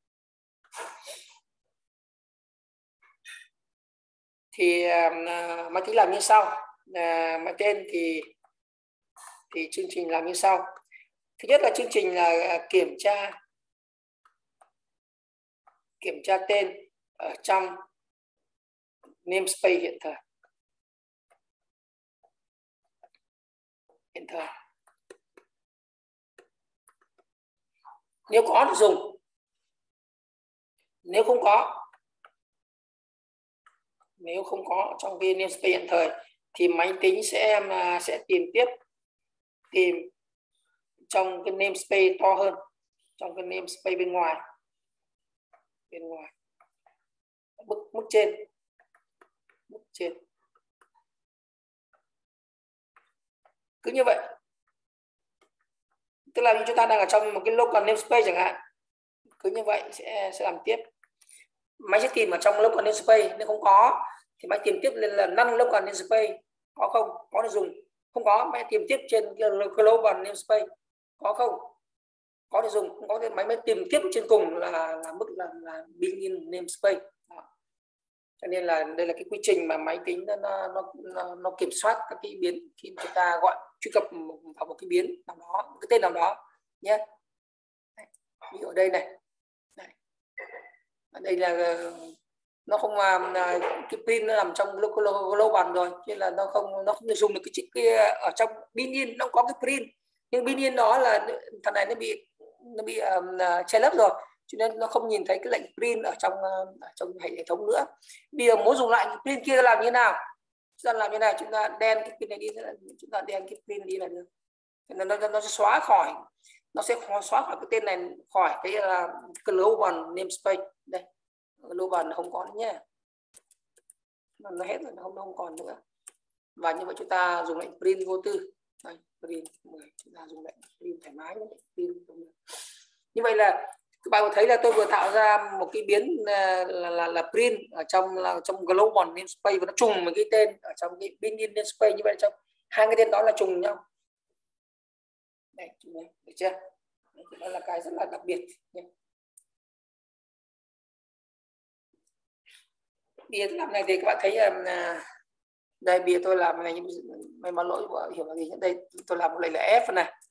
thì uh, máy tính làm như sau. Uh, máy tên thì thì chương trình làm như sau. Thứ nhất là chương trình là kiểm tra kiểm tra tên ở trong namespace hiện thời hiện thời nếu có thì dùng, nếu không có nếu không có trong cái namespace hiện thời thì máy tính sẽ sẽ tìm tiếp tìm trong cái namespace to hơn, trong cái namespace bên ngoài bên ngoài mức mức trên mức trên cứ như vậy. Tức là như chúng ta đang ở trong một cái local namespace chẳng hạn, cứ như vậy sẽ sẽ làm tiếp. Máy sẽ tìm ở trong local namespace, nếu không có thì máy tìm tiếp lên là none local namespace, có không? Có thì dùng, không có máy tìm tiếp trên global namespace, có không? Có thì dùng, không có thì máy mới tìm tiếp trên cùng là là mức là, là begin namespace. Đó. Cho nên là đây là cái quy trình mà máy tính nó nó nó, nó kiểm soát các cái biến khi chúng ta gọi truy cập vào một cái biến nào đó, một cái tên nào đó nhé. Ví dụ ở đây này, đây, ở đây là nó không làm cái pin nó nằm trong global rồi, nên là nó không nó không được dùng được cái chữ kia ở trong begin, nó có cái print nhưng begin đó là thằng này nó bị nó bị um, che lấp rồi, cho nên nó không nhìn thấy cái lệnh print ở trong ở trong hệ thống nữa. Bây giờ muốn dùng lại cái print kia làm như nào? Chúng ta làm như này, chúng ta đen cái print này đi, chúng ta đen cái print đi là được. Nó, nó, nó sẽ xóa khỏi nó sẽ xóa khỏi cái tên này khỏi cái là global namespace. Đây, global không có nữa nhé, nó hết rồi, nó không, nó không còn nữa. Và như vậy chúng ta dùng lệnh print vô tư. Đây, print mười, chúng ta dùng lệnh print thoải mái nữa. Print. Như vậy là các bạn thấy là tôi vừa tạo ra một cái biến là là, là, là print ở trong là trong global namespace và nó trùng một cái tên ở trong cái begin namespace, như vậy trong hai cái tên đó là trùng nhau. Đây, được chưa? Đấy, đó là cái rất là đặc biệt nhé. Bia tôi làm này thì các bạn thấy um, đây bia tôi làm này, may mắn lỗi của hiểu là gì nhé. Đây tôi làm một lệnh là F này,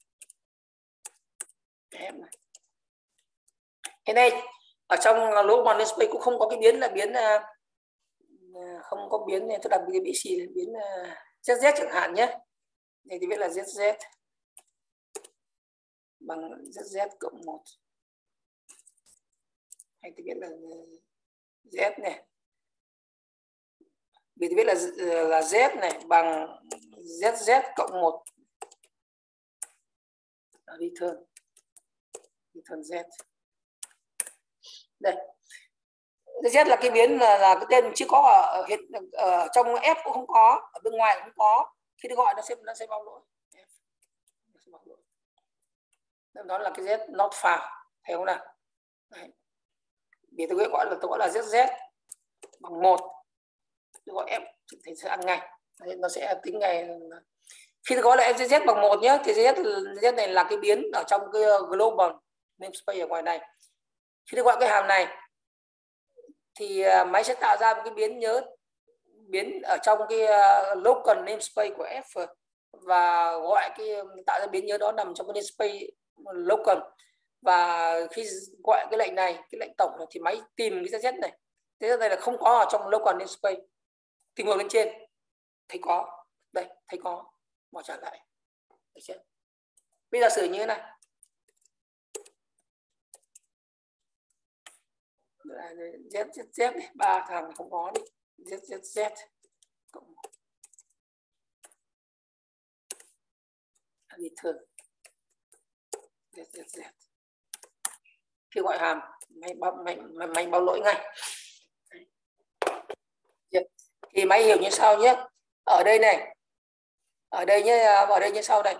F này. Thế đây ở trong global namespace cũng không có cái biến là biến uh, không có biến nên tôi đặt cái bị xì biến uh, zz chẳng hạn nhé. Đây thì viết là zz bằng zz cộng một, hay thì viết là z này, vì thì viết là là z này bằng zz cộng một return return z. Đây z là cái biến là, là cái tên chưa có ở hiện ở, ở trong f cũng không có, ở bên ngoài cũng không có, khi tôi gọi nó sẽ nó sẽ báo lỗi. Đó là cái z not found, thấy không nào? Đấy. Vì tôi gọi là tôi gọi là zz bằng một, tôi gọi f thì sẽ ăn ngay. Đấy, nó sẽ tính ngay. Khi tôi gọi là zz bằng một nhé, thì zz, zz này là cái biến ở trong cái global namespace ở ngoài này. Khi tôi gọi cái hàm này thì máy sẽ tạo ra một cái biến nhớ biến ở trong cái local namespace của f và gọi cái tạo ra biến nhớ đó nằm trong cái namespace local. Và khi gọi cái lệnh này, cái lệnh tổng này, thì máy tìm cái zz này, zz này là không có ở trong local namespace, tìm ngược lên trên thấy có, đây thấy có, bỏ trả lại. Được chưa? Bây giờ xử như thế này, z z z ba thằng không có đi, z z z cộng return z z z. Khi gọi hàm máy báo máy, máy báo lỗi ngay. Thì máy hiểu như sau nhé. Ở đây này, ở đây nhé, ở đây như sau này.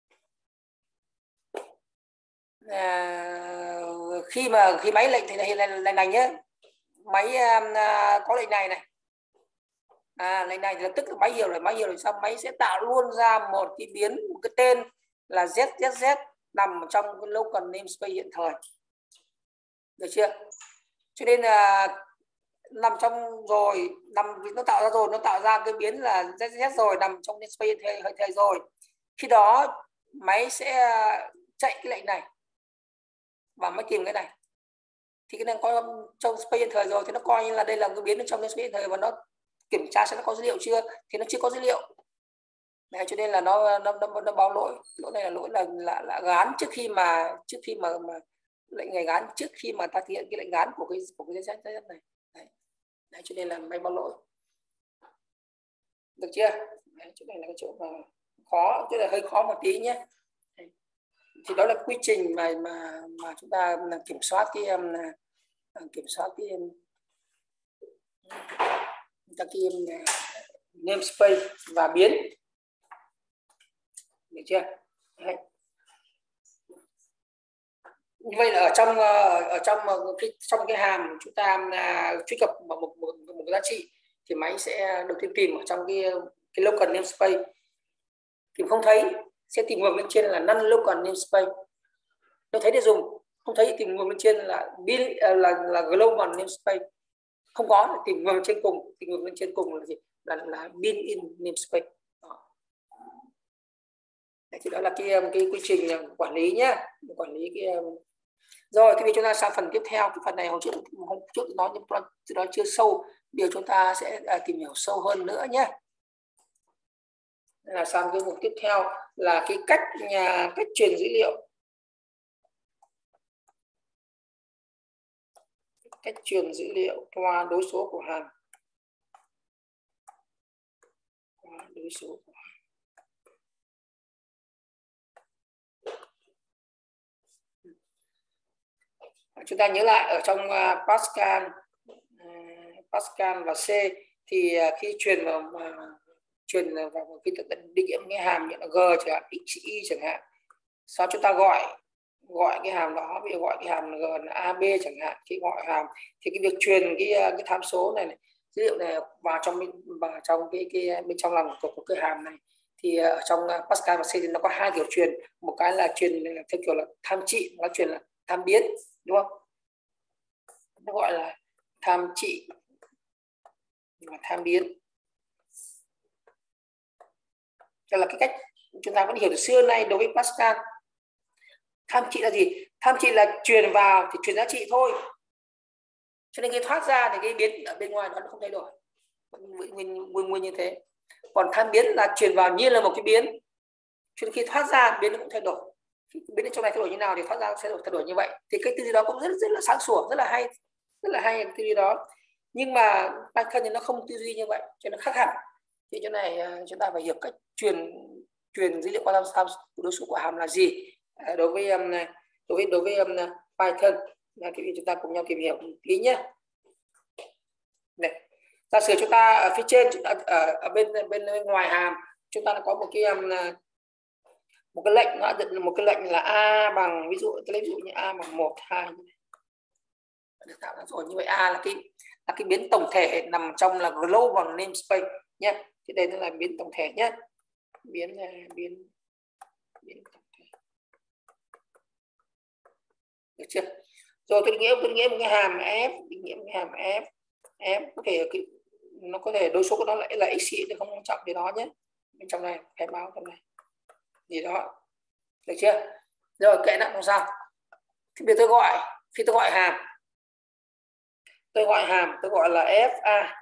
À, khi mà khi máy lệnh thì này lệnh này, này nhé, máy à, có lệnh này này, à, lệnh này thì lập tức máy hiểu rồi, máy hiểu rồi xong máy sẽ tạo luôn ra một cái biến, một cái tên là zz nằm trong cái local namespace hiện thời. Được chưa? Cho nên là nằm trong rồi, nằm nó tạo ra rồi, nó tạo ra cái biến là zz rồi, nằm trong namespace hiện thời, thời rồi. Khi đó máy sẽ chạy cái lệnh này và mới tìm cái này, thì cái này có trong space hiện thời rồi thì nó coi như là đây là cái biến ở trong space hiện thời và nó kiểm tra xem nó có dữ liệu chưa, thì nó chưa có dữ liệu. Đấy, cho nên là nó nó nó, nó báo lỗi. Lỗi này là lỗi là là, là gán trước khi mà trước khi mà, mà lệnh này gán trước khi mà ta thực hiện cái lệnh gán của cái của cái danh sách này. Đấy. Đấy, cho nên là máy báo lỗi. Được chưa? Đấy, chỗ này là cái chỗ mà khó, tức là hơi khó một tí nhé. Thì đó là quy trình mà mà mà chúng ta kiểm soát cái um, kiểm soát cái um, cái um, namespace và biến. Được chưa? Đấy. Như vậy là ở trong ở trong cái trong cái hàm chúng ta uh, truy cập một một, một một giá trị thì máy sẽ đầu tiên tìm ở trong cái cái local namespace, tìm không thấy sẽ tìm ngược lên trên là none local namespace, nếu thấy để dùng, không thấy tìm ngược lên trên là bin là là global namespace, không có thì tìm ngược trên cùng, tìm ngược lên trên cùng là gì, là là bin in namespace. Đó. Đấy, thì đó là cái cái quy trình quản lý nhé, quản lý cái. Rồi thì chúng ta sang phần tiếp theo, cái phần này hôm trước hôm trước nói nhưng nó chưa sâu, điều chúng ta sẽ tìm hiểu sâu hơn nữa nhé. Là sang cái mục tiếp theo là cái cách nhà cách truyền dữ liệu, cách truyền dữ liệu qua đối số của hàm, qua đối số của hàm. Chúng ta nhớ lại ở trong Pascal, Pascal và C thì khi truyền vào truyền vào cái định nghĩa cái hàm như là g chẳng hạn, x y chẳng hạn, sau chúng ta gọi gọi cái hàm đó, ví dụ gọi cái hàm g là ab chẳng hạn, khi gọi hàm thì cái việc truyền cái cái tham số này, này dữ liệu này vào trong vào trong cái cái bên trong lòng của, của cái hàm này, thì ở trong Pascal và C thì nó có hai kiểu truyền, một cái là truyền theo kiểu là tham trị, một cái truyền là tham biến, đúng không? Nó gọi là tham trị và tham biến. Đây là cái cách chúng ta vẫn hiểu từ xưa nay đối với Pascal. Tham trị là gì? Tham trị là truyền vào thì truyền giá trị thôi, cho nên khi thoát ra thì cái biến ở bên ngoài đó nó không thay đổi. nguyên nguyên nguyên, nguyên như thế. Còn tham biến là truyền vào nhiên là một cái biến, cho nên khi thoát ra biến nó cũng thay đổi. Biến ở trong này thay đổi như nào thì thoát ra sẽ thay đổi như vậy. Thì cái tư duy đó cũng rất rất là sáng sủa, rất là hay, rất là hay cái tư duy đó. Nhưng mà Python thì nó không tư duy như vậy, cho nó khác hẳn. Thì chỗ này chúng ta phải hiểu cách truyền truyền dữ liệu qua tham đối số của hàm là gì đối với đối với đối với Python. Là thì chúng ta cùng nhau tìm hiểu một tí nhé. Này, giả sử chúng ta ở phía trên ở, ở bên bên ngoài hàm chúng ta có một cái một cái lệnh, nó một cái lệnh là a bằng, ví dụ tôi lấy ví dụ như a bằng một hai được tạo ra rồi. Như vậy a là cái là cái biến tổng thể nằm trong là global namespace nhé. Thì đây là biến tổng thể nhé, biến biến biến tổng thể, được chưa? Rồi tôi nghĩa tôi nghĩa một cái hàm f, định nghĩa một cái hàm f f có thể cái, nó có thể đối số của nó lại là x thì không quan trọng thì đó nhé. Bên trong này khai báo trong này gì đó, được chưa? Rồi kệ nó không sao. Thì bây giờ tôi gọi, khi tôi gọi hàm tôi gọi hàm tôi gọi là fa.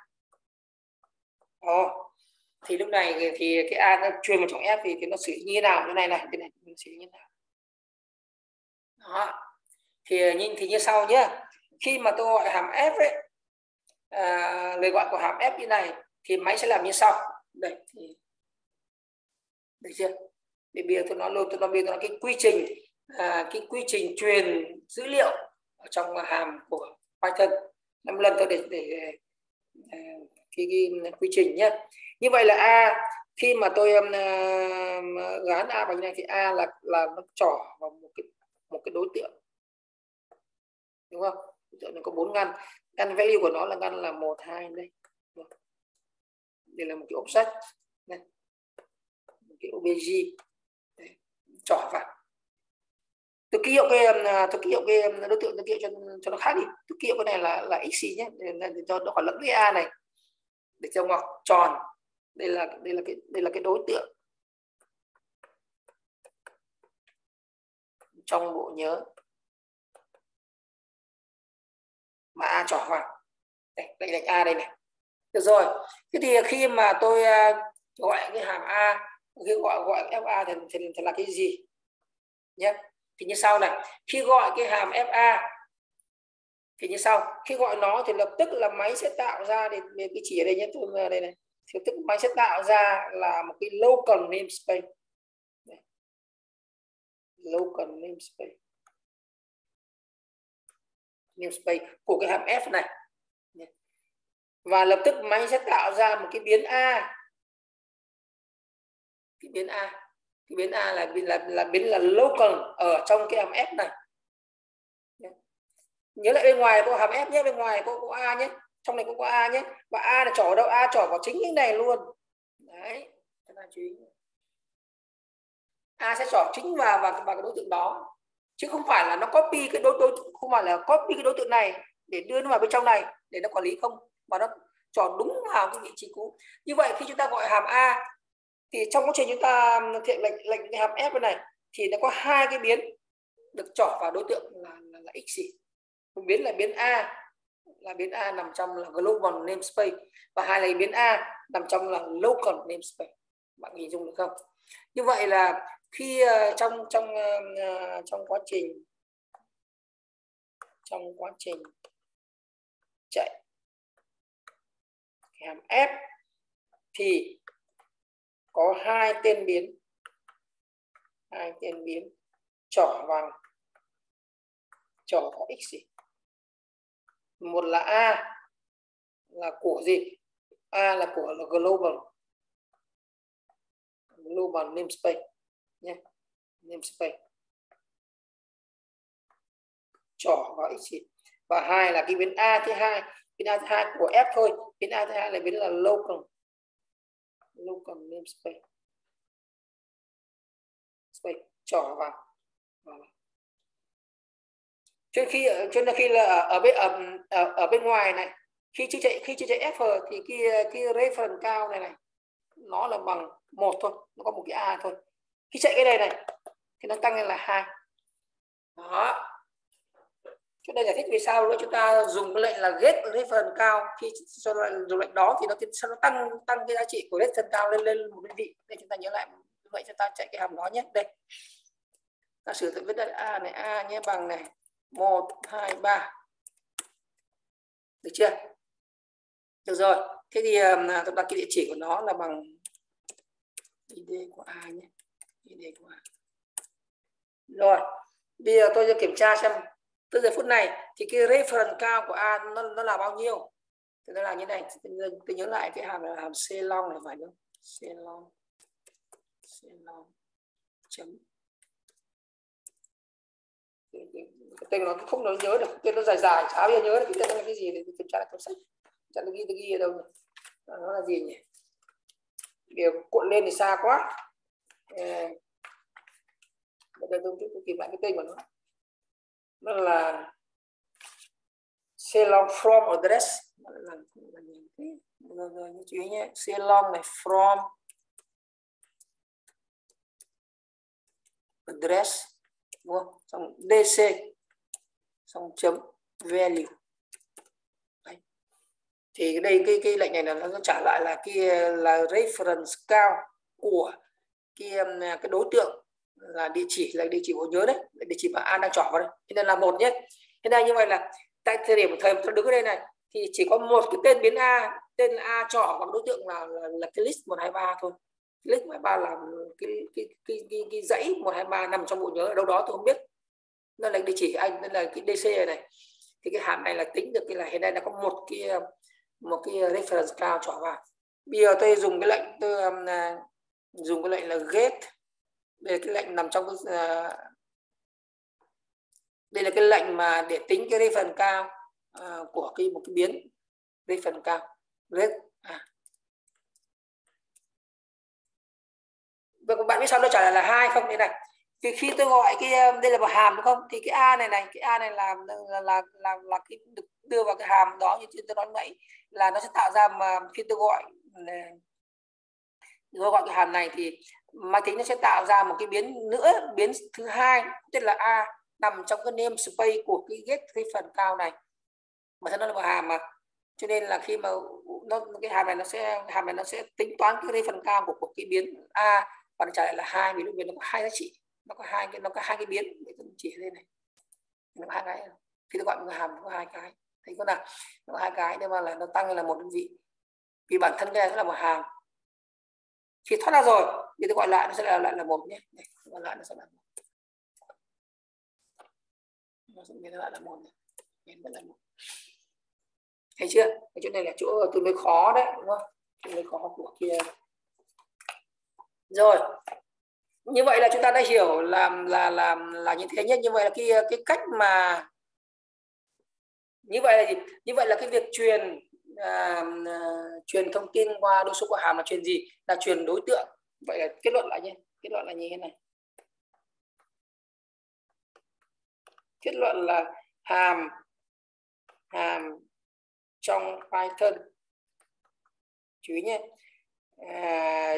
Ồ, thì lúc này thì cái a nó truyền vào trong f thì, thì nó xử lý như thế nào? Cái này này, cái này mình xử lý như thế nào? Đó. Thì nhìn thì như sau nhé. Khi mà tôi gọi hàm f ấy, à, lời gọi của hàm f như này thì máy sẽ làm như sau. Đây thì được chưa? Bây giờ tôi nói luôn, tôi nói bây giờ cái quy trình à, cái quy trình truyền dữ liệu ở trong hàm của Python. Năm lần tôi để để, để cái, cái quy trình nhé. Như vậy là a khi mà tôi um, gán a bằng này thì a là là nó trỏ vào một cái một cái đối tượng, đúng không? Đối tượng này có bốn ngăn, ngăn value của nó là ngăn là một hai đây. Đây là một cái object này, một cái obj trỏ vào. Tôi ký hiệu cái tôi ký hiệu cái đối tượng tôi ký hiệu cho cho nó khác đi. Tôi ký hiệu cái này là là x nhé, để cho nó khỏi lẫn cái a này, để cho ngoặc tròn. Đây là đây là cái đây là cái đối tượng trong bộ nhớ mà a trỏ vào. Đây, đây lệnh a đây này. Được rồi. Thế thì khi mà tôi gọi cái hàm a, khi gọi gọi fa thì, thì, thì là cái gì nhé? Thì như sau này, khi gọi cái hàm fa thì như sau, khi gọi nó thì lập tức là máy sẽ tạo ra, để cái chỉ ở đây nhé, tôi đây này, thì lập tức máy sẽ tạo ra là một cái local namespace. Đây. Local namespace namespace của cái hàm f này, và lập tức máy sẽ tạo ra một cái biến a, cái biến a, cái biến a là là là biến là local ở trong cái hàm f này. Nhớ lại bên ngoài có hàm f nhé, bên ngoài có, có a nhé, trong này cũng có a nhé, và a là trỏ ở đâu? A trỏ vào chính cái này luôn. Đấy, các bạn chú ý. A sẽ trỏ chính vào vào, vào cái đối tượng đó, chứ không phải là nó copy cái đối đối không phải là copy cái đối tượng này để đưa nó vào bên trong này để nó quản lý, không, mà nó trỏ đúng vào cái vị trí cũ. Như vậy khi chúng ta gọi hàm a thì trong quá trình chúng ta thực hiện lệnh lệnh cái hàm f này thì nó có hai cái biến được trỏ vào đối tượng là là, là x gì. Một biến là biến a, là biến a nằm trong là global namespace, và hai là biến a nằm trong là local namespace. Bạn hình dung được không? Như vậy là khi uh, trong trong uh, trong quá trình trong quá trình chạy hàm f thì có hai tên biến, hai tên biến trỏ vào trỏ vào x gì. Một là a là của gì? A là của là global global namespace nhé, namespace trỏ vào x gì. Và hai là cái biến a thứ hai, biến a thứ hai của f thôi, biến a thứ hai là biến là local local namespace space trỏ vào. Cho khi cho nên khi là ở bên ở, ở, ở bên ngoài này, khi chưa chạy khi chưa chạy f thì cái cái reference cao này này nó là bằng một thôi, nó có một cái a thôi. Khi chạy cái này này thì nó tăng lên là hai. Đó. Chỗ đây giải thích vì sao nữa chúng ta dùng cái lệnh là get reference count, khi cho dùng lệnh đó thì nó sẽ nó tăng tăng cái giá trị của reference count lên lên một đơn vị. Đây chúng ta nhớ lại vậy, chúng ta chạy cái hàm đó nhé. Đây ta sử dụng viết đây a này, a nhé bằng này một hai ba, được chưa? Được rồi. Thế thì chúng ta cái địa chỉ của nó là bằng i đê của a nhé, i đê của a. Rồi bây giờ tôi sẽ kiểm tra xem từ giờ phút này thì cái reference count của a nó, nó là bao nhiêu. Thì nó là như này, tôi nhớ lại cái hàm là hàm c long này phải không? c long c long chấm cái tên nó không nó nhớ được, tên nó dài dài chả bao giờ nhớ được cái tên nó là cái gì để kiểm tra lại trong sách. Chẳng được ghi tôi ghi ở đâu rồi. Nó là gì nhỉ? Điều cuộn lên thì xa quá. Bây giờ tôi tôi tìm lại cái tên của nó. Nó là c long from address. Là là gì thế? Rồi rồi như chú ý nhé, c long này from address, đúng không? Xong dc xong chấm value. Đấy. Thì đây cái cái lệnh này là nó trả lại là cái là reference count của cái cái đối tượng là địa chỉ, là địa chỉ của nhớ đấy, địa chỉ mà a đang chọn vào đây, cho nên là một nhé. Thế này như vậy là tại thời điểm thời tôi đứng ở đây này thì chỉ có một cái tên biến a, tên là a chọn vào đối tượng là là, là cái list một hai ba thôi. List một hai ba là cái cái cái, cái, cái dãy một hai ba nằm trong bộ nhớ ở đâu đó tôi không biết. Nó là địa chỉ anh, nên là cái dc này, này. Thì cái hàm này là tính được cái là hiện nay là có một cái một cái reference count chọn vào. Bây giờ tôi dùng cái lệnh tôi um, dùng cái lệnh là get. Đây là cái lệnh nằm trong cái, uh, đây là cái lệnh mà để tính cái reference count uh, của cái một cái biến reference count. Get à. Và các bạn biết sao nó trả lời là hai không? Thế này, thì khi tôi gọi cái đây là một hàm đúng không? Thì cái a này này, cái a này là là là là, là cái được đưa vào cái hàm đó như tôi nói vậy, là nó sẽ tạo ra mà khi tôi gọi tôi gọi cái hàm này thì máy tính nó sẽ tạo ra một cái biến nữa, biến thứ hai tức là a nằm trong cái namespace của cái get reference count này, mà nó là một hàm mà, cho nên là khi mà nó cái hàm này nó sẽ hàm này nó sẽ tính toán cái reference count của, của cái biến a và nó trả lại là hai, vì lúc biến nó có hai giá trị, nó có hai cái nó có hai cái biến, để tôi chỉ lên này, nó có hai cái, khi tôi gọi một cái hàm nó có hai cái, thấy có nào, nó có hai cái nhưng mà là nó tăng lên là một đơn vị, vì bản thân cái này nó là một hàm. Khi thoát ra rồi thì tôi gọi lại nó sẽ là lại là một nhé, này, gọi lại nó sẽ là một, nó sẽ biến lại là một, biến lại là một, thấy chưa? Cái chỗ này là chỗ tương đối khó đấy, đúng không? Tương đối khó của kia. Rồi, như vậy là chúng ta đã hiểu làm là làm là như thế nhất. Như vậy là cái cái cách mà như vậy là gì? Như vậy là cái việc truyền à, à, truyền thông tin qua đối số của hàm là truyền gì? Là truyền đối tượng. Vậy là kết luận lại nhé. Kết luận là như thế này. Kết luận là hàm hàm trong Python, chú ý nhé, à,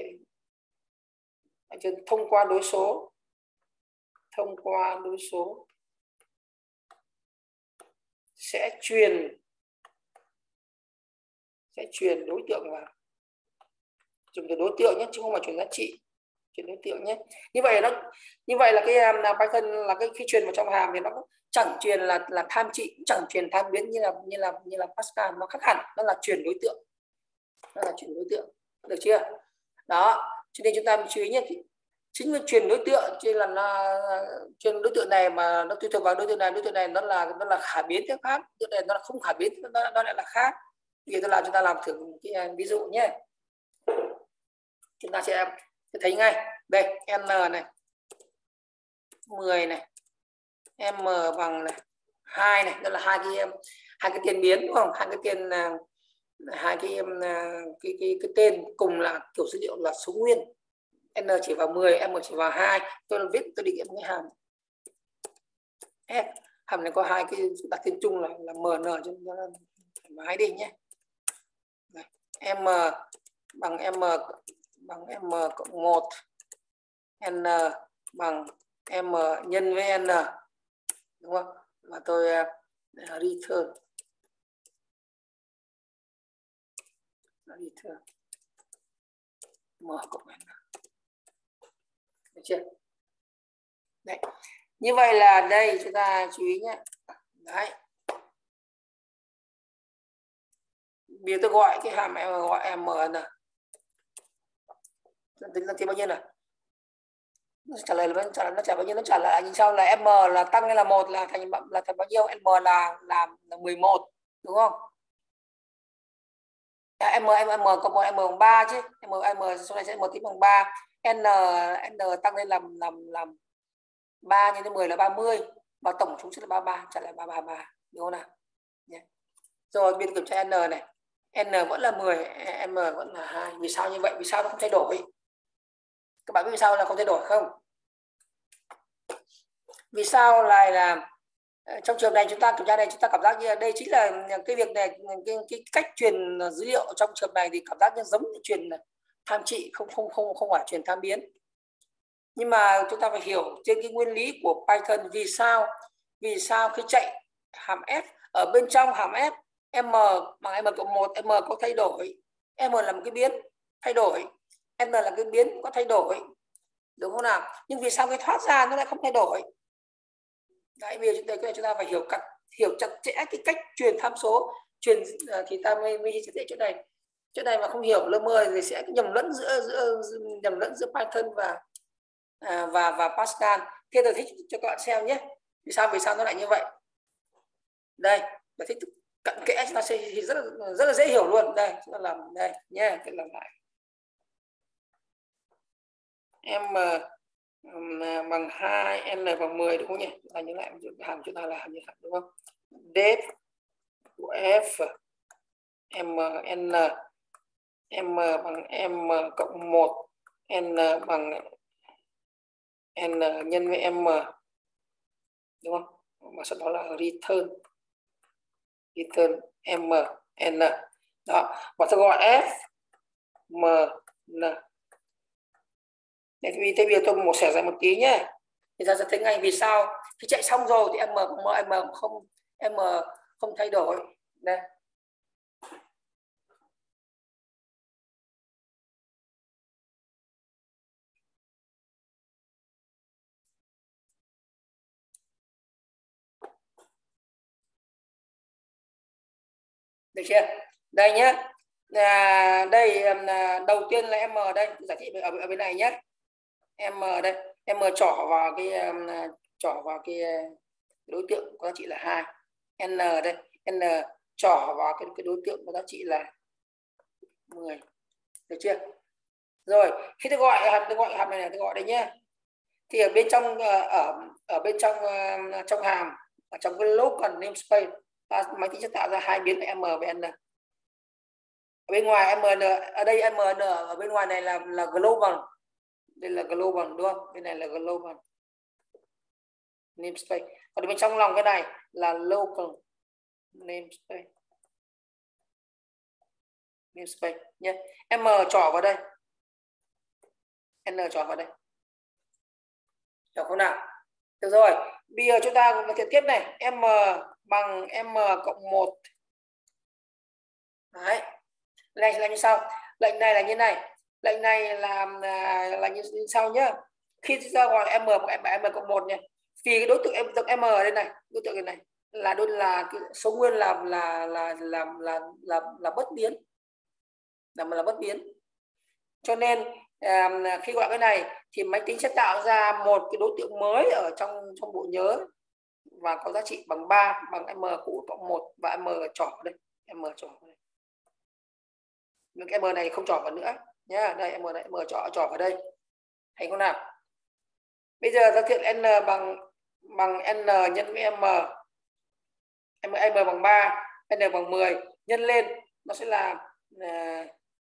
à, thông qua đối số thông qua đối số sẽ truyền sẽ truyền đối tượng vào, dùng từ đối tượng nhé chứ không phải truyền giá trị, truyền đối tượng nhé. Như vậy nó như vậy là cái là Python là cái khi truyền vào trong hàm thì nó cũng chẳng truyền là là tham trị, cũng chẳng truyền tham biến như là như là như là Pascal, nó khác hẳn, nó là truyền đối tượng, nó là truyền đối tượng, được chưa? Đó, cho nên chúng ta chú ý nhé, chính là truyền đối tượng, chứ là nó truyền đối tượng này mà nó tùy thuộc vào đối tượng này, đối tượng này nó là nó là khả biến theo khác, đối tượng này nó là không khả biến, nó, nó lại là khác. Bây giờ tôi làm chúng ta làm thử một cái ví dụ nhé, chúng ta sẽ thấy ngay đây, n này mười này, m bằng này hai này, đó là hai cái hai cái tiền biến đúng không? Hai cái tiền hai cái cái cái cái tên cùng là kiểu dữ liệu là số nguyên. N chỉ vào mười, m chỉ vào hai. Tôi viết tôi định nghĩa cái hàm S. Hàm này có hai cái đặc tên chung là là mn, cho nó thoải mái đi nhé. Đây, m bằng m bằng m cộng một, n bằng m nhân với n, đúng không? và tôi uh, return return mở cộng n. Được chưa? Đấy. Như vậy là đây chúng ta chú ý nhé. Đấy. Bây giờ tôi gọi cái hàm gọi mn này. Tính là thì bao nhiêu này? Nó trả lời là trả nó trả bao nhiêu, nó trả lại như sau là m là tăng hay là một là thành là thành bao nhiêu, m là là, là mười một đúng không? m m m cộng một m bằng ba chứ, m m số này sẽ một tính bằng ba, n n tăng lên làm làm làm ba nhân với mười là ba mươi và tổng chúng sẽ là ba mươi ba, trả lại ba trăm ba mươi ba đúng không nào? Nhé. Rồi bây giờ kiểm tra n này, n vẫn là mười, m vẫn là hai. Vì sao như vậy? Vì sao nó không thay đổi? Các bạn biết vì sao là không thay đổi không? Vì sao lại là trong trường này chúng ta kiểm tra này, chúng ta cảm giác như đây chính là cái việc này, cái, cái cách truyền dữ liệu trong trường này thì cảm giác như giống như truyền tham trị, không không không không phải truyền tham biến. Nhưng mà chúng ta phải hiểu trên cái nguyên lý của Python, vì sao vì sao khi chạy hàm f ở bên trong hàm f m bằng m cộng một, m có thay đổi, m là một cái biến thay đổi, n là cái biến có thay đổi, đúng không nào? Nhưng vì sao cái thoát ra nó lại không thay đổi? Đấy, bây giờ chúng ta, chúng ta phải hiểu cặt hiểu chặt chẽ cái cách truyền tham số, truyền thì ta mới mới chặt chẽ chỗ này. Chỗ này mà không hiểu lơ mơ thì sẽ nhầm lẫn giữa giữa nhầm lẫn giữa Python và à, và và Pascal. Thế tôi thích cho các bạn xem nhé. Vì sao vì sao nó lại như vậy? Đây, giải thích cặn kẽ chúng ta sẽ thì rất là rất là dễ hiểu luôn. Đây, chúng ta làm đây nhé, tôi làm lại. M bằng hai, n bằng mười đúng không nhỉ? Chúng ta nhớ lại hàm chúng ta là hàm như vậy đúng không? Def của f m n, m bằng m cộng một, n bằng n nhân với m đúng không? Và sau đó là return return m n đó, và tôi gọi f m n. Để vì thế bây giờ tôi mổ xẻ ra một tí nhé, thì ta sẽ thấy ngay vì sao khi chạy xong rồi thì m m m không m không thay đổi. Đây, được chưa? Đây nhé, à, đây à, đầu tiên là m đây, giải thích ở, ở bên này nhé. M đây, m trỏ vào cái um, trỏ vào cái đối tượng có giá trị là hai. N đây, n trỏ vào cái, cái đối tượng có giá trị là mười. Được chưa? Rồi, khi tôi gọi hàm tôi gọi hàm này, này tôi gọi đây nhé. Thì ở bên trong ở ở bên trong trong hàm, ở trong cái local namespace, ta máy tính sẽ tạo ra hai biến là m và n. Ở bên ngoài mn, ở đây mn ở bên ngoài này là là global. Đây là global đúng không? Bên này là global namespace. Còn bên trong lòng cái này là local namespace. Namespace nhé. M trỏ vào đây. N trỏ vào đây. Được không nào? Được rồi. Bây giờ chúng ta cùng thực tiếp này. M bằng m cộng một. Đấy. Lệnh là như sau. Lệnh này là như này. Lệnh này là là như, như sau nhé. Khi chúng ta gọi m bằng m cộng một nhé. Vì cái đối tượng em tượng m ở đây này, đối tượng này là đối là cái số nguyên là là là là là là, là bất biến, là là bất biến. Cho nên à, khi gọi cái này thì máy tính sẽ tạo ra một cái đối tượng mới ở trong trong bộ nhớ và có giá trị bằng ba, bằng m cũ cộng một và m trỏ đây, m trỏ đây. Nhưng cái m này không trỏ vào nữa nhá. Đây m này m trỏ trỏ vào đây. Thành không nào? Bây giờ thực hiện n bằng bằng n nhân với m. M, m bằng ba, n bằng mười, nhân lên nó sẽ là à,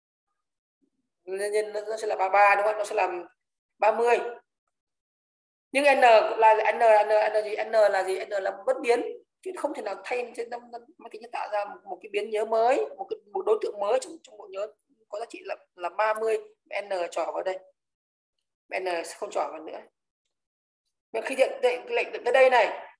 nhân nó sẽ là ba mươi ba đúng không? Nó sẽ là ba mươi. Nhưng n là n n n gì? N là gì? N là bất biến, chứ không thể nào thay trên nó máy tính tạo ra một, một cái biến nhớ mới, một cái một đối tượng mới trong trong bộ nhớ có giá trị là là ba mươi, n trỏ vào đây. N không trỏ vào nữa. Nhưng khi hiện lệnh tới đây này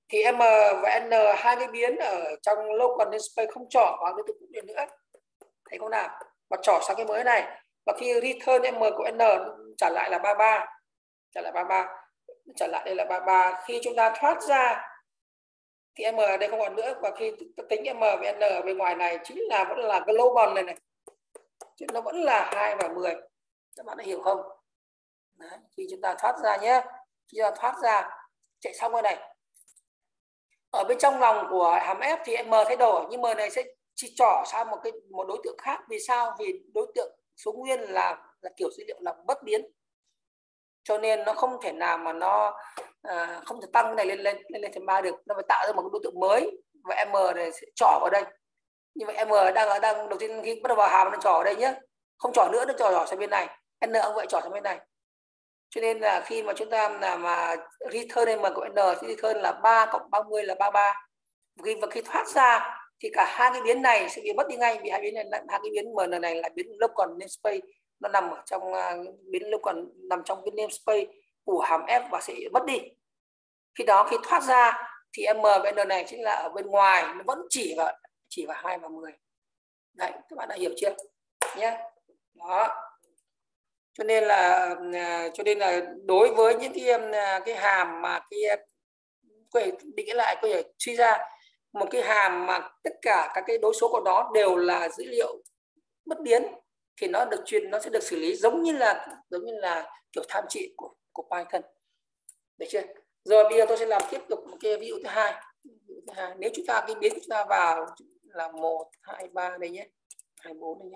thì M và N, hai cái biến ở trong local namespace không trỏ vào đối tượng cũ này nữa, thấy không nào, và trỏ sang cái mới này, và khi return M của N trả lại là ba mươi ba, trả lại ba mươi ba, trả lại đây là ba mươi ba. Khi chúng ta thoát ra thì M ở đây không còn nữa, và khi tính M và N ở bên ngoài này chính là vẫn là global này này, chứ nó vẫn là hai và mười. Các bạn đã hiểu không? Đấy, khi chúng ta thoát ra nhé, khi chúng ta thoát ra chạy xong cái này, ở bên trong lòng của hàm F thì M thay đổi, nhưng M này sẽ chỉ trỏ sang một cái một đối tượng khác. Vì sao? Vì đối tượng số nguyên là là kiểu dữ liệu là bất biến, cho nên nó không thể nào mà nó à, không thể tăng cái này lên lên lên lên thành ba được, nó phải tạo ra một cái đối tượng mới, và M này sẽ trỏ vào đây. Như vậy M đang đang đầu tiên khi bắt đầu vào hàm nó trỏ ở đây nhé, không trỏ nữa, nó trỏ trỏ sang bên này, N ông vậy trỏ sang bên này. Cho nên là khi mà chúng ta là mà return M của N thì return là ba cộng ba mươi là ba mươi ba. Khi và khi thoát ra thì cả hai cái biến này sẽ bị mất đi ngay, vì hai biến này, hai cái biến M này là biến local namespace, nó nằm ở trong uh, biến local nằm trong cái namespace của hàm F và sẽ mất đi. Khi đó khi thoát ra thì M và N này chính là ở bên ngoài, nó vẫn chỉ vào chỉ vào hai và mười. Đấy, các bạn đã hiểu chưa nhé? Đó. Cho nên là cho nên là đối với những cái cái hàm mà cái quay định nghĩa lại, có thể suy ra một cái hàm mà tất cả các cái đối số của nó đều là dữ liệu bất biến, thì nó được truyền, nó sẽ được xử lý giống như là giống như là kiểu tham trị của của Python, được chưa? Rồi bây giờ tôi sẽ làm tiếp tục một cái ví dụ thứ hai. Thứ hai, nếu chúng ta cái biến chúng ta vào là một, hai, ba đây nhé, hai, bốn đây nhé.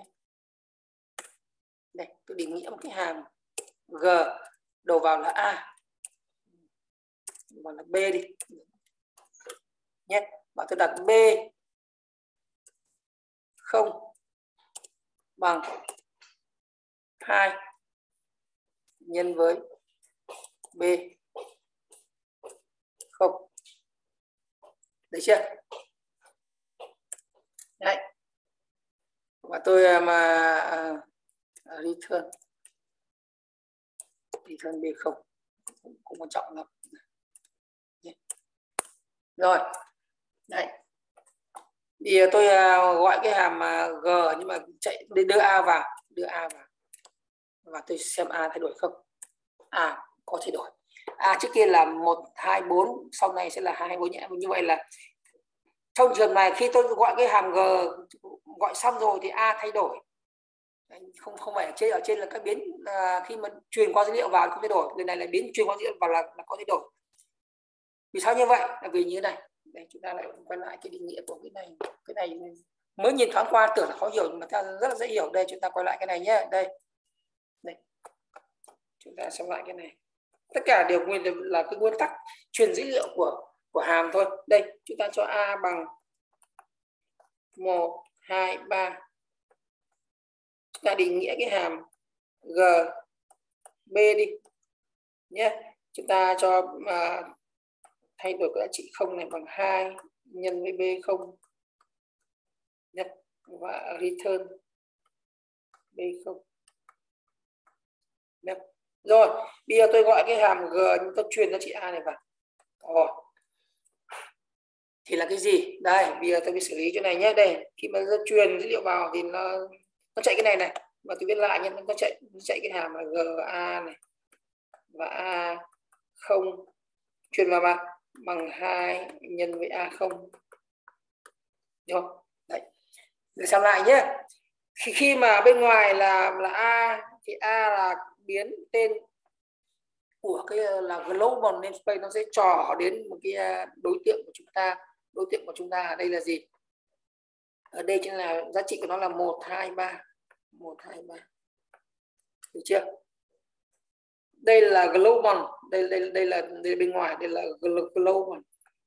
Đây, tôi định nghĩa một cái hàm G, đầu vào là A, vào là B đi nhé, và tôi đặt B không bằng hai nhân với B không, được chưa? Đấy, và tôi mà uh, return return B không cũng quan trọng lắm. Rồi, đấy, thì tôi uh, gọi cái hàm uh, G, nhưng mà chạy đưa A vào, đưa A vào và tôi xem A thay đổi không. A có thay đổi. A trước kia là một, hai, bốn, sau này sẽ là hai, hai, bốn nhé. Như vậy là trong trường này khi tôi gọi cái hàm G gọi xong rồi thì A thay đổi. Không không phải ở trên ở trên là các biến uh, khi mà truyền qua dữ liệu vào không thay đổi, lần này là biến truyền qua dữ liệu vào là, là có thay đổi. Vì sao như vậy? Là vì như thế này. Đây, chúng ta lại quay lại cái định nghĩa của cái này. Cái này mới nhìn thoáng qua tưởng là khó hiểu, nhưng mà ta rất là dễ hiểu. Đây, chúng ta quay lại cái này nhé. Đây, đây, chúng ta xem lại cái này. Tất cả đều nguyên là cái nguyên tắc truyền dữ liệu của của hàm thôi. Đây, chúng ta cho A bằng một, hai, ba. Chúng ta định nghĩa cái hàm G B đi nhé. Chúng ta cho uh, thay đổi cái giá trị không này bằng hai nhân với B không nhé, và return B không nhé. Rồi, bây giờ tôi gọi cái hàm G, nhưng tôi truyền giá trị A này vào. Rồi, thì là cái gì? Đây, bây giờ tôi phải xử lý chỗ này nhé. Đây, khi mà tôi truyền dữ liệu vào thì nó nó chạy cái này này, và tôi viết lại nhé, nó chạy nó chạy cái hàm là GA này và A không truyền vào bằng bằng hai nhân với A không. Rồi, đấy. Để xem lại nhé. Khi, khi mà bên ngoài là là A thì A là biến tên của cái là global namespace, nó sẽ trỏ đến một cái đối tượng của chúng ta. Đối tượng của chúng ta ở đây là gì? Ở đây chính là giá trị của nó là một, hai, ba. một, hai, ba. Được chưa? Đây là global, đây đây đây là đây bên ngoài, đây là global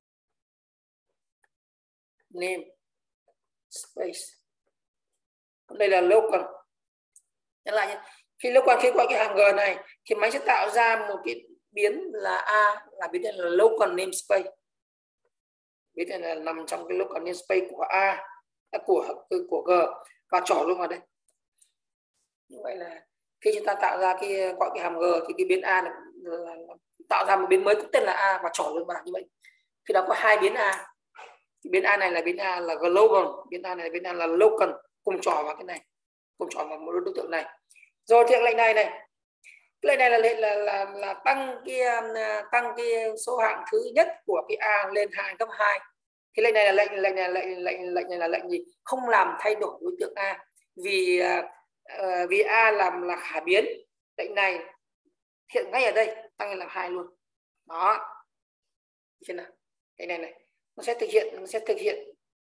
name space. Đây là local. Nhắc lại nhé. Khi local khi gọi cái hàm G này thì máy sẽ tạo ra một cái biến là A, là biến này là local namespace. Biến này là nằm trong cái local namespace của A, của của G, và trỏ luôn vào đây. Như vậy là khi chúng ta tạo ra cái gọi cái hàm G thì cái biến A này là, là tạo ra một biến mới cũng tên là A và trỏ luôn vào như vậy. Khi đó có hai biến A. Biến A này là biến A là global, biến A này là biến A là local, cùng trỏ vào cái này, cùng trỏ vào một đối tượng này. Rồi thì lệnh này này, cái lệnh này là lệnh là, là là tăng cái tăng cái số hạng thứ nhất của cái A lên hai gấp hai. Thì lệnh này là lệnh lệnh này lệnh lệnh lệnh này là lệnh gì? Không làm thay đổi đối tượng A, vì uh, vì A làm là khả biến. Lệnh này hiện ngay ở đây tăng lên là hai luôn. Đó. Thế nào? Cái này này nó sẽ thực hiện nó sẽ thực hiện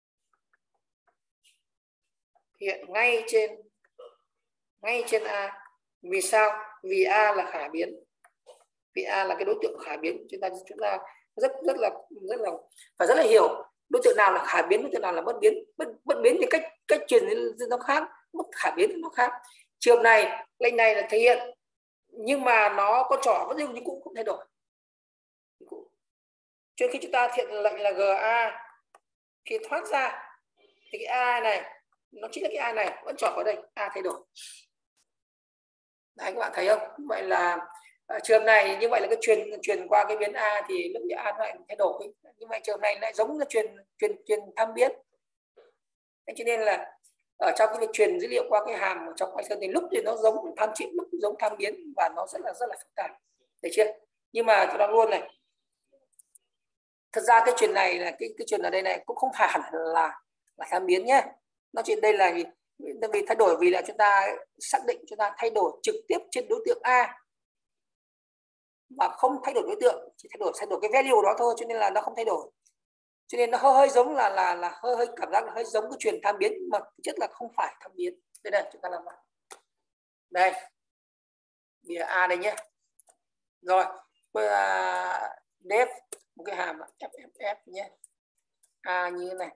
hiện ngay trên ngay trên A. Vì sao? Vì A là khả biến, vì A là cái đối tượng khả biến. Chúng ta chúng ta rất rất là rất là phải rất là hiểu đối tượng nào là khả biến, đối tượng nào là bất biến. Bất, bất biến thì cách cách truyền nó khác, bất khả biến thì nó khác. Trường này lệnh này là thể hiện nhưng mà nó có trỏ vẫn như cũ, không thay đổi. Cho nên khi chúng ta thiện lệnh là giê a, khi thoát ra thì cái A này nó chính là cái A này vẫn trỏ vào đây, A thay đổi. Đấy, các bạn thấy không? Vậy là uh, trường này như vậy là cái truyền truyền qua cái biến A thì lúc A nó lại thay đổi. Như vậy trường này lại giống là truyền truyền truyền tham biến. Thế cho nên là ở trong cái việc truyền dữ liệu qua cái hàm ở trong Python thì lúc thì nó giống tham trị, lúc giống tham biến và nó rất là rất là phức tạp. Được chưa? Nhưng mà chúng ta luôn này. Thật ra cái truyền này là cái cái truyền ở đây này cũng không phải hẳn là là tham biến nhé. Nó chuyện đây là vì vì thay đổi vì là chúng ta xác định chúng ta thay đổi trực tiếp trên đối tượng A mà không thay đổi đối tượng, chỉ thay đổi thay đổi cái value đó thôi, cho nên là nó không thay đổi. Cho nên nó hơi hơi giống là là là hơi hơi cảm giác là hơi giống cái truyền tham biến mà thực chất là không phải tham biến. Đây này chúng ta làm lại. Đây. Bìa A đây nhé. Rồi, uh, def một cái hàm ép ép ép nhé. A như thế này.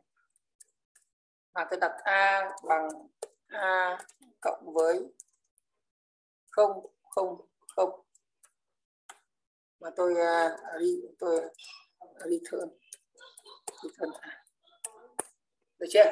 Và tôi đặt A bằng A cộng với không không không. Mà tôi uh, tôi return return A. Được chưa?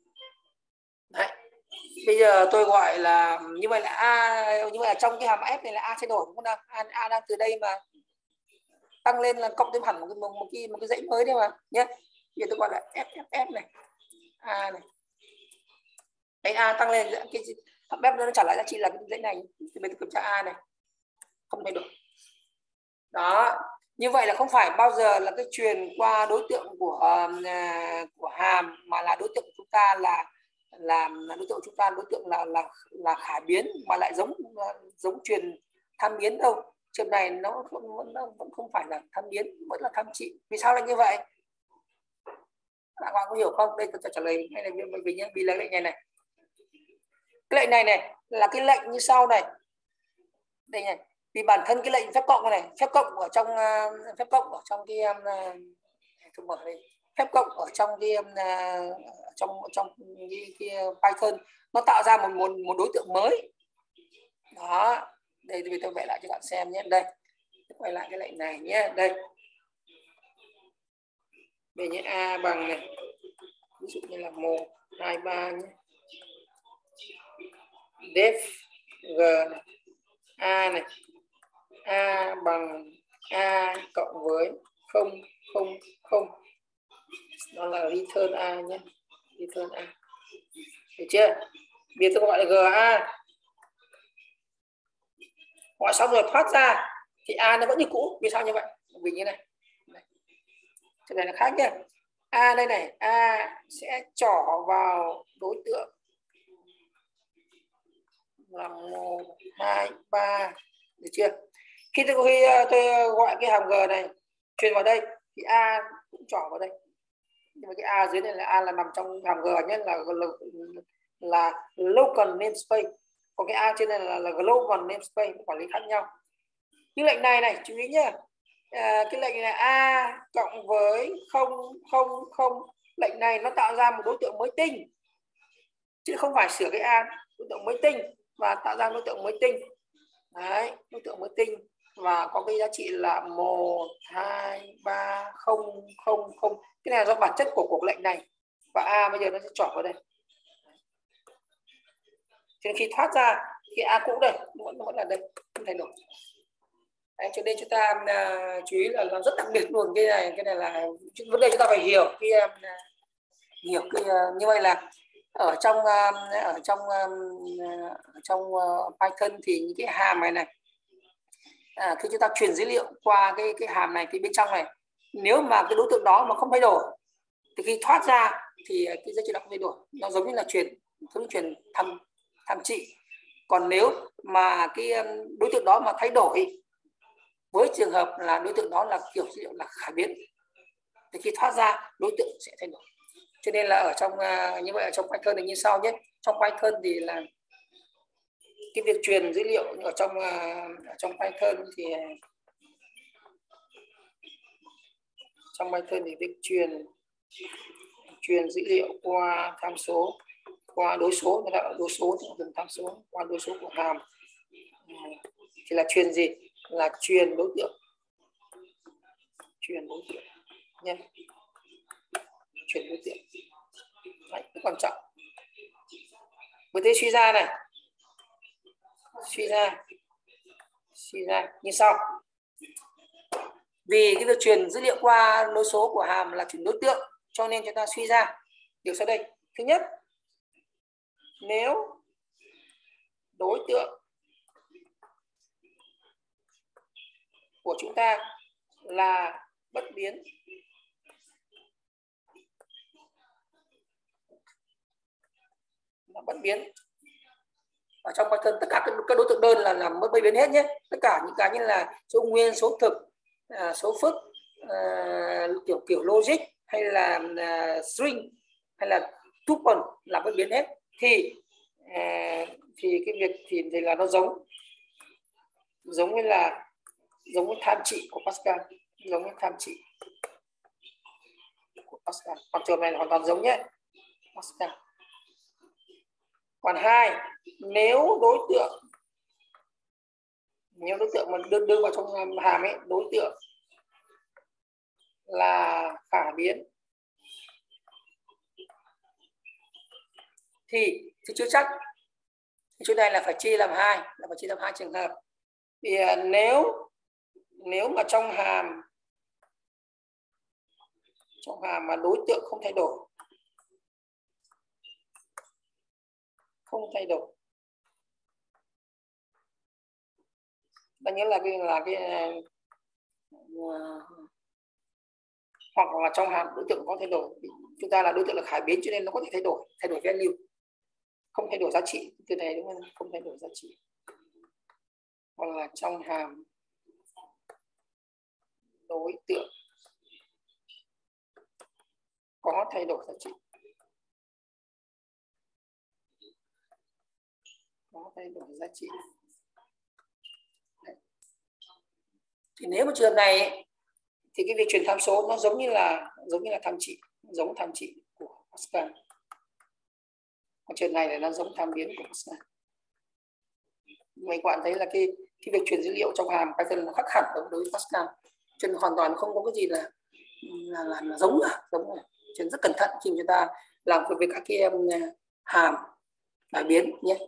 Đấy. Bây giờ tôi gọi là như vậy là A, như vậy là trong cái hàm F này là A thay đổi đúng không nào? A, A đang từ đây mà tăng lên là cộng thêm hẳn một cái một, một cái một cái dãy mới đấy mà nhé. Bây giờ tôi gọi là ép ép ép này. A này. Đấy, A tăng lên cái hàm F nó trả lại giá trị là cái dãy này. Thì mình kiểm tra A này. Không thay đổi. Đó. Như vậy là không phải bao giờ là cái truyền qua đối tượng của uh, của hàm mà là đối tượng của chúng ta là làm là đối tượng chúng ta đối tượng là là là khả biến mà lại giống giống truyền tham biến đâu. Trường này nó vẫn nó vẫn không phải là tham biến, vẫn là tham trị. Vì sao lại như vậy? Các bạn có hiểu không? Đây tôi sẽ trả lời ngay là bởi vì nhé, vì là lệnh này này. Cái lệnh này này là cái lệnh như sau này. Đây này, vì bản thân cái lệnh phép cộng này, phép cộng ở trong uh, phép cộng ở trong cái uh, tôi mở đây. Phép cộng ở trong cái uh, trong trong cái, cái Python nó tạo ra một một một đối tượng mới. Đó. Đây thì tôi vẽ lại cho bạn xem nhé. Đây. Quay lại cái lệnh này nhé. Đây. Đây nhé, A bằng này. Ví dụ như là một, hai, ba nhé. Def G này. A này. A bằng A cộng với không, không, không. Đó là return A nhé. Return A. Được chưa? Bây giờ tôi gọi là giê a. Gọi xong rồi thoát ra thì A nó vẫn như cũ. Vì sao như vậy? Vì như này. Cái này là khác nhé. A đây này, A sẽ trỏ vào đối tượng là một, hai, ba. Được chưa? Khi tôi, khi tôi gọi cái hàm G này truyền vào đây thì A cũng trỏ vào đây. Nhưng mà cái A dưới này là A là nằm trong hàm G nhé, là là, là local namespace. Còn cái A trên này là, là global namespace, quản lý khác nhau. Nhưng lệnh này này chú ý nhé. À, cái lệnh này A cộng với không không không, lệnh này nó tạo ra một đối tượng mới tinh chứ không phải sửa cái A, đối tượng mới tinh và tạo ra đối tượng mới tinh. Đấy, đối tượng mới tinh và có cái giá trị là một, hai, ba, không, không, không. Cái này là do bản chất của cuộc lệnh này và A bây giờ nó sẽ chọn vào đây. Cho nên khi thoát ra thì A cũ đây vẫn vẫn là đây, không thay đổi. Đấy, cho nên chúng ta uh, chú ý là nó rất đặc biệt luôn. Cái này cái này là vấn đề chúng ta phải hiểu cái uh, hiểu cái uh, như vậy là ở trong uh, ở trong uh, ở trong uh, Python thì những cái hàm này này à, khi chúng ta truyền dữ liệu qua cái cái hàm này thì bên trong này nếu mà cái đối tượng đó mà không thay đổi thì khi thoát ra thì cái giá trị đó không thay đổi, nó giống như là truyền giống như truyền thăm thăm trị. Còn nếu mà cái đối tượng đó mà thay đổi với trường hợp là đối tượng đó là kiểu dữ liệu là khả biến thì khi thoát ra đối tượng sẽ thay đổi. Cho nên là ở trong như vậy ở trong Python thì như sau nhé. Trong Python thì là cái việc truyền dữ liệu ở trong ở trong Python thì trong Python thì việc truyền truyền dữ liệu qua tham số, qua đối số, người ta gọi đối số thì dùng tham số, qua đối số của hàm thì là truyền gì, là truyền đối tượng, truyền đối tượng nhé, truyền đối tượng. Đấy, rất quan trọng. Với thế suy ra này, suy ra suy ra như sau. Vì cái việc truyền dữ liệu qua nối số của hàm là truyền đối tượng, cho nên chúng ta suy ra điều sau đây. Thứ nhất, nếu đối tượng của chúng ta là bất biến, là bất biến ở trong Python, tất cả các đối tượng đơn là làm bất biến hết nhé. Tất cả những cái như là số nguyên, số thực, số phức, kiểu kiểu logic hay là string hay là tuple là bất biến hết. Thì thì cái việc thì, thì là nó giống giống như là giống với tham trị của Pascal, giống với tham trị của Pascal. Còn trường này là hoàn toàn giống nhé, Pascal. Còn hai, nếu đối tượng nếu đối tượng mà đưa đưa vào trong hàm ấy, đối tượng là khả biến thì thì chưa chắc. Chỗ này là phải chia làm hai, là phải chia làm hai trường hợp. Thì nếu nếu mà trong hàm trong hàm mà đối tượng không thay đổi, không thay đổi, ta nhớ là cái là cái uh, hoặc là trong hàm đối tượng có thay đổi, chúng ta là đối tượng là khả biến cho nên nó có thể thay đổi, thay đổi value, không thay đổi giá trị. Từ này đúng không? Không thay đổi giá trị. Hoặc là trong hàm đối tượng có thay đổi giá trị, có thay đổi giá trị. Đấy. Thì nếu mà trường hợp này thì cái việc truyền tham số nó giống như là giống như là tham trị, giống tham trị của Pascal. Còn trường này là nó giống tham biến của Pascal. Mấy bạn thấy là cái cái việc truyền dữ liệu trong hàm Python nó khác hẳn đối với Pascal, cho nên hoàn toàn không có cái gì là là, là, là giống cả, giống này. Cho nên rất cẩn thận khi chúng ta làm việc với các cái um, hàm và biến nhé.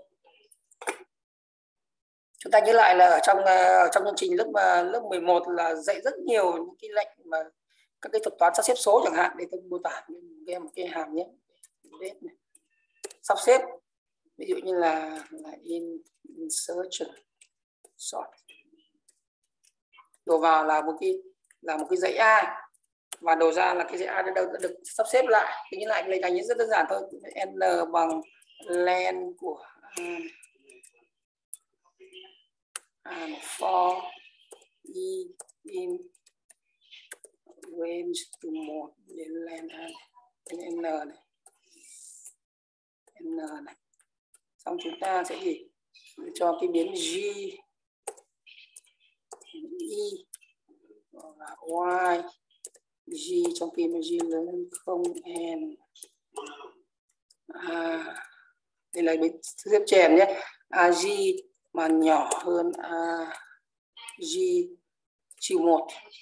Chúng ta nhớ lại là ở trong uh, trong chương trình lớp uh, lớp mười một là dạy rất nhiều những cái lệnh mà các cái thuật toán sắp xếp số chẳng hạn, để tôi mô tả cái một cái hàm nhé. Sắp xếp ví dụ như là, là in, insertion, sort, đồ vào là một cái là một cái dãy A và đồ ra là cái dãy A đã được sắp xếp lại. Thì như lại cái lệnh này rất đơn giản thôi, n bằng len của an, an for e in range từ một đến len an n này, n này. Xong chúng ta sẽ gì cho cái biến g y là y g trong khi mà g lớn hơn không n à, đây là biến xếp chèn nhé, a g mà nhỏ hơn a g trừ một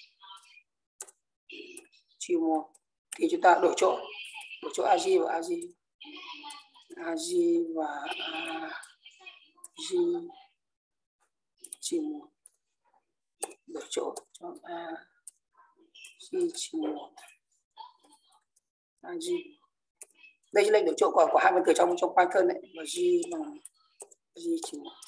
trừ một thì chúng ta đổi chỗ đổi chỗ a g và a g a g và a g trừ một. đổi chỗ cho a g trừ một a g. Đây là lệnh đổi chỗ của, của hai vân từ trong trong Python đấy, và g bằng g trừ một.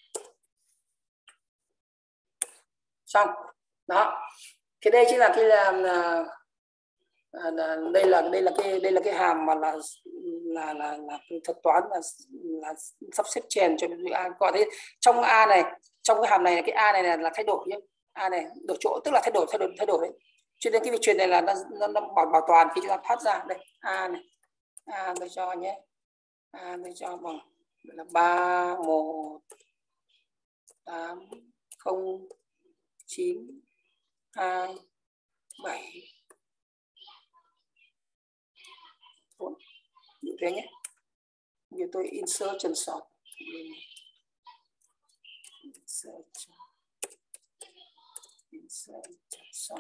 Xong đó. Cái đây chính là cái là, là, là đây là đây là cái đây là cái hàm mà là là là là thuật toán là là sắp xếp chèn cho a. Gọi thế trong a này, trong cái hàm này cái a này là, là thay đổi nhé. A này đổi chỗ tức là thay đổi thay đổi thay đổi đấy. Cho nên cái việc truyền này là nó, nó, nó bảo bảo toàn khi chúng ta thoát ra đây. A này, a tôi cho nhé, a tôi cho bằng là ba một tám không chín hai bảy bốn như thế nhé. Như tôi insert chân sọt, insert insert chân sọt.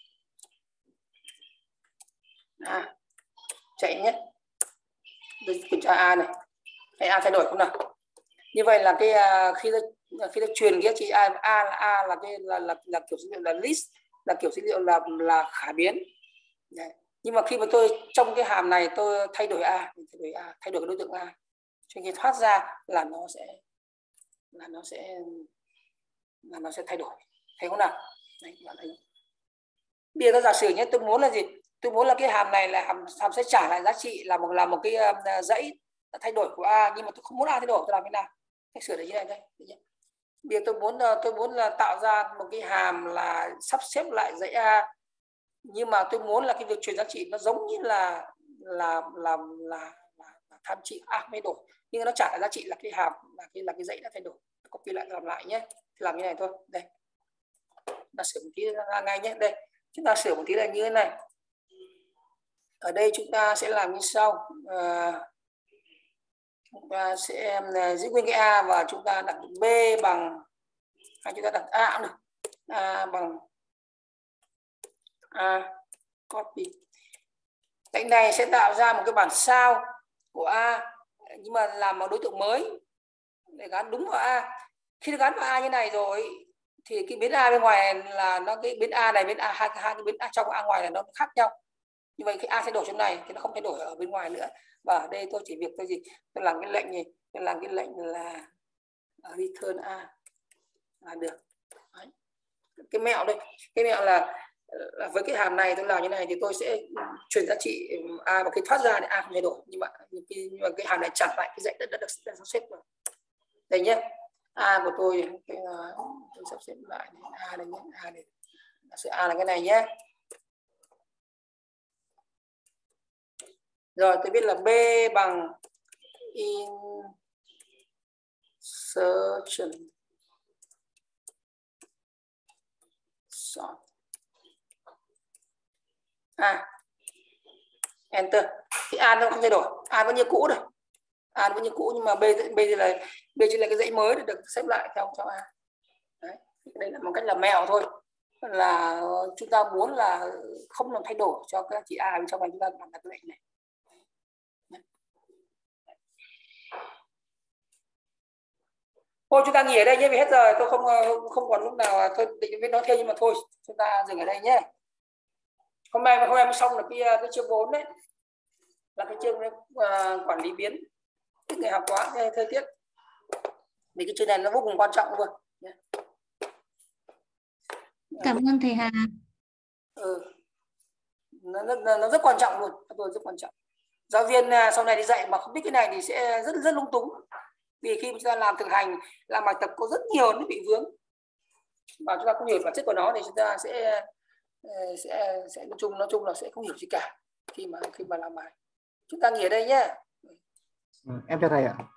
À, chạy nhé. Tôi kiểm tra a này, hay a thay đổi không nào? Như vậy là cái khi ta khi ta truyền cái chị a, a là a là cái là là, là kiểu dữ liệu là list, là kiểu dữ liệu là là khả biến. Đấy. Nhưng mà khi mà tôi trong cái hàm này tôi thay đổi a, thay đổi a, thay đổi cái đối tượng a, cho khi thoát ra là nó sẽ là nó sẽ là nó sẽ thay đổi. Thấy không nào? Đấy, bạn thấy. Bây giờ tôi giả sử nhé, tôi muốn là gì? Tôi muốn là cái hàm này là hàm, hàm sẽ trả lại giá trị là một là một cái uh, dãy thay đổi của a, nhưng mà tôi không muốn a thay đổi, tôi làm thế nào? Cách sửa để như này đây. Bây giờ tôi muốn tôi muốn là tạo ra một cái hàm là sắp xếp lại dãy a, nhưng mà tôi muốn là cái việc truyền giá trị nó giống như là là là là, là, là tham trị a thay đổi, nhưng nó trả lại giá trị là cái hàm là cái là cái dãy đã thay đổi. Copy lại làm lại nhé. Thì làm như này thôi. Đây. Ta sửa một tí ra ngay nhé. Đây. Chúng ta sửa một tí là như thế này. Ở đây chúng ta sẽ làm như sau. À, chúng ta sẽ giữ nguyên cái a và chúng ta đặt b bằng, hay chúng ta đặt a cũng được, a bằng a copy. Cạnh này sẽ tạo ra một cái bản sao của a, nhưng mà làm một đối tượng mới để gắn đúng vào a. Khi nó gắn vào a như này rồi thì cái biến a bên ngoài là nó cái biến a này biến a hai hai cái biến a trong a ngoài là nó khác nhau. Như vậy khi a thay đổi trong này thì nó không thay đổi ở bên ngoài nữa. Và ở đây tôi chỉ việc tôi gì tôi làm cái lệnh gì tôi làm cái lệnh là return a là được. Đấy. Cái mẹo đây, cái mẹo là, là với cái hàm này tôi làm như này thì tôi sẽ truyền giá trị a và khi thoát ra thì a không thay đổi, nhưng mà nhưng mà cái hàm này trả lại cái dãy đất đã được sắp xếp rồi. Đây nhé, a của tôi cái, tôi sắp xếp lại a đây nhé, a này sự a là cái này nhé. Rồi tôi biết là b bằng insertion sort a, enter. Thì a nó không thay đổi, a vẫn như cũ rồi, a vẫn như cũ, nhưng mà b bây giờ là b chỉ là cái dãy mới để được xếp lại theo theo a. Đấy. Đây là một cách làm mẹo thôi, là chúng ta muốn là không làm thay đổi cho các chị a bên trong này, chúng ta làm đặt cái lệnh này. Thôi chúng ta nghỉ ở đây nhé, vì hết giờ tôi không không còn lúc nào tôi định biết nói thêm, nhưng mà thôi chúng ta dừng ở đây nhé. Hôm nay hôm nay mới xong được cái cái chương bốn đấy, là cái chương uh, quản lý biến. Thích người học quá thời tiết, vì cái chương này nó vô cùng quan trọng luôn. Cảm ơn thầy Hà. Ừ. Nó, nó, nó rất quan trọng luôn, tôi rất quan trọng. Giáo viên sau này đi dạy mà không biết cái này thì sẽ rất rất lung túng, vì khi chúng ta làm thực hành, làm bài tập có rất nhiều nó bị vướng, và chúng ta không hiểu bản chất của nó thì chúng ta sẽ sẽ sẽ nói chung nói chung là sẽ không hiểu gì cả khi mà khi mà làm bài. Chúng ta nghỉ ở đây nhé. Ừ, em chào thầy ạ.